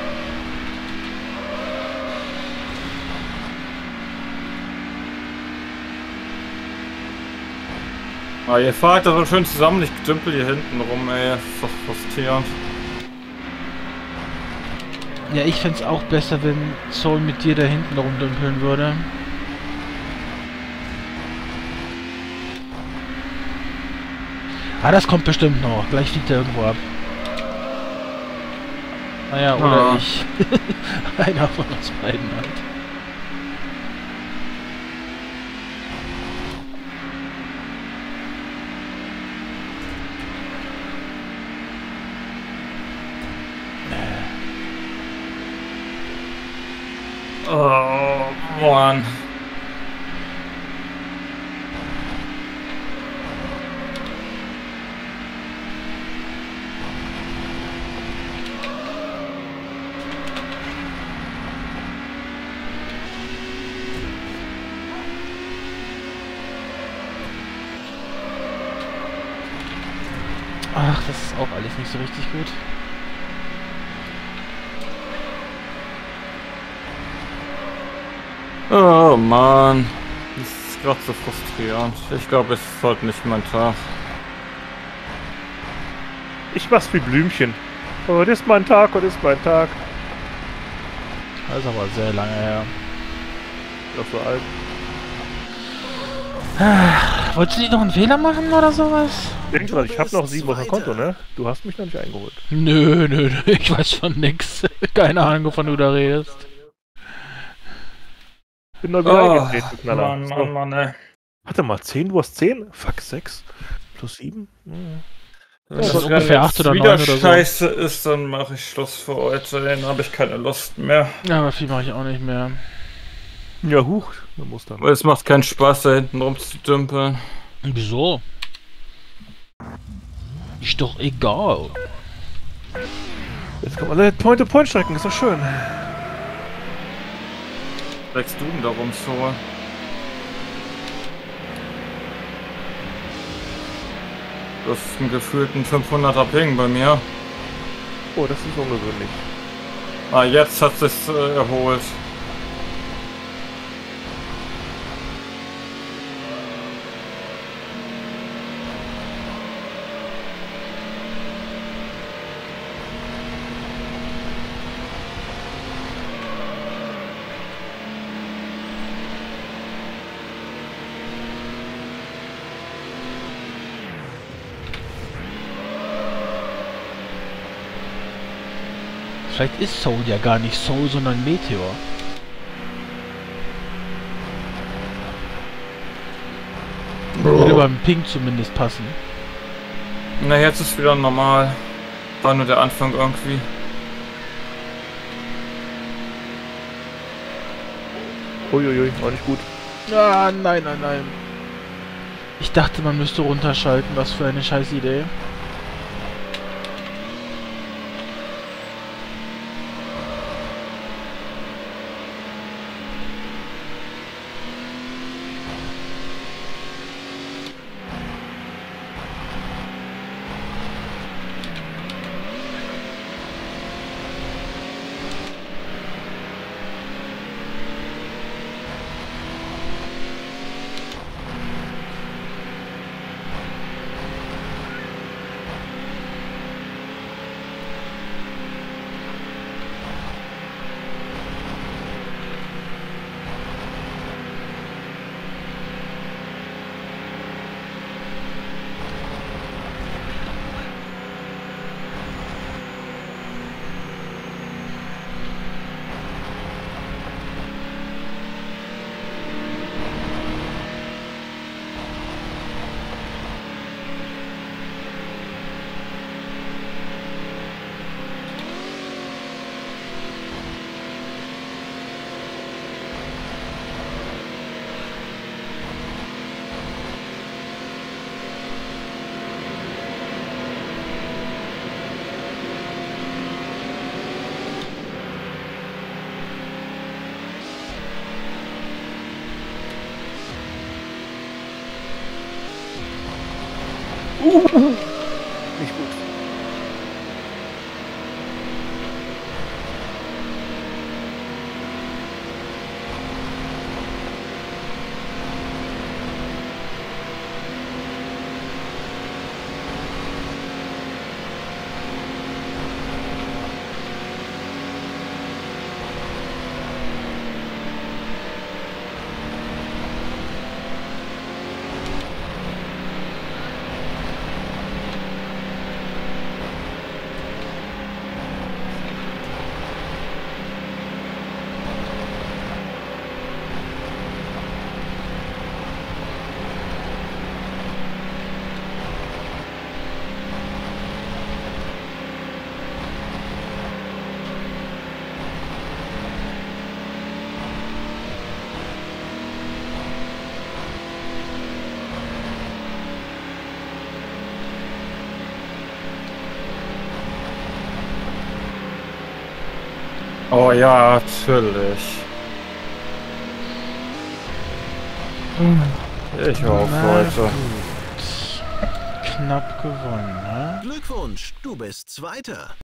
Ah, ihr fahrt da so schön zusammen, ich dümpel hier hinten rum, ey. Das ist doch frustrierend. Ja, ich fände es auch besser, wenn Soul mit dir da hinten rumdümpeln würde. Ah, das kommt bestimmt noch. Gleich fliegt er irgendwo ab. Naja, oder Ah. ich. Einer von uns beiden halt. Oh, Mann. Ach, das ist auch alles nicht so richtig gut. Oh Mann. Das ist gerade so frustrierend. Ich glaube, es ist heute nicht mein Tag. Ich mach's wie Blümchen. Heute ist mein Tag, heute ist mein Tag. Das ist aber sehr lange her. Doch so alt. Ah, wolltest du nicht noch einen Fehler machen oder sowas? Denk dran, ich hab noch sieben auf dem Konto, ne? Du hast mich noch nicht eingeholt. Nö, nö, nö, ich weiß von nix. Keine Ahnung, wovon du da redest. Bin neu wieder Oh, eingetreten, du Knaller. Mann, So. Mann, Mann, ey. Warte mal, zehn, du hast zehn? Fuck, sechs. Plus sieben? Hm. Wenn Das das ist ungefähr Rennen acht oder wieder neun oder so. scheiße ist, dann mache ich Schluss für heute. Dann habe ich keine Lust mehr. Ja, aber viel mache ich auch nicht mehr. Ja, huch, du musst dann. Weil es macht keinen Spaß, da hinten rumzudümpeln. Wieso? Ist doch egal. Jetzt kommt alle Point-to-Point-Strecken, ist doch schön. Wächst du denn da rum, so? Du hast einen gefühlten fünfhunderter Ping bei mir. Oh, das ist ungewöhnlich. Ah, jetzt hat es äh, erholt. Vielleicht ist Soul ja gar nicht Soul, sondern Meteor. Würde beim Ping zumindest passen. Na, jetzt ist wieder normal. War nur der Anfang irgendwie. Uiuiui, war nicht gut. Ah, nein, nein, nein. Ich dachte, man müsste runterschalten. Was für eine scheiß Idee. Nicht gut. Oh ja, natürlich. Ich hoffe, Na Leute. gut. Knapp gewonnen, ne? Glückwunsch, du bist Zweiter.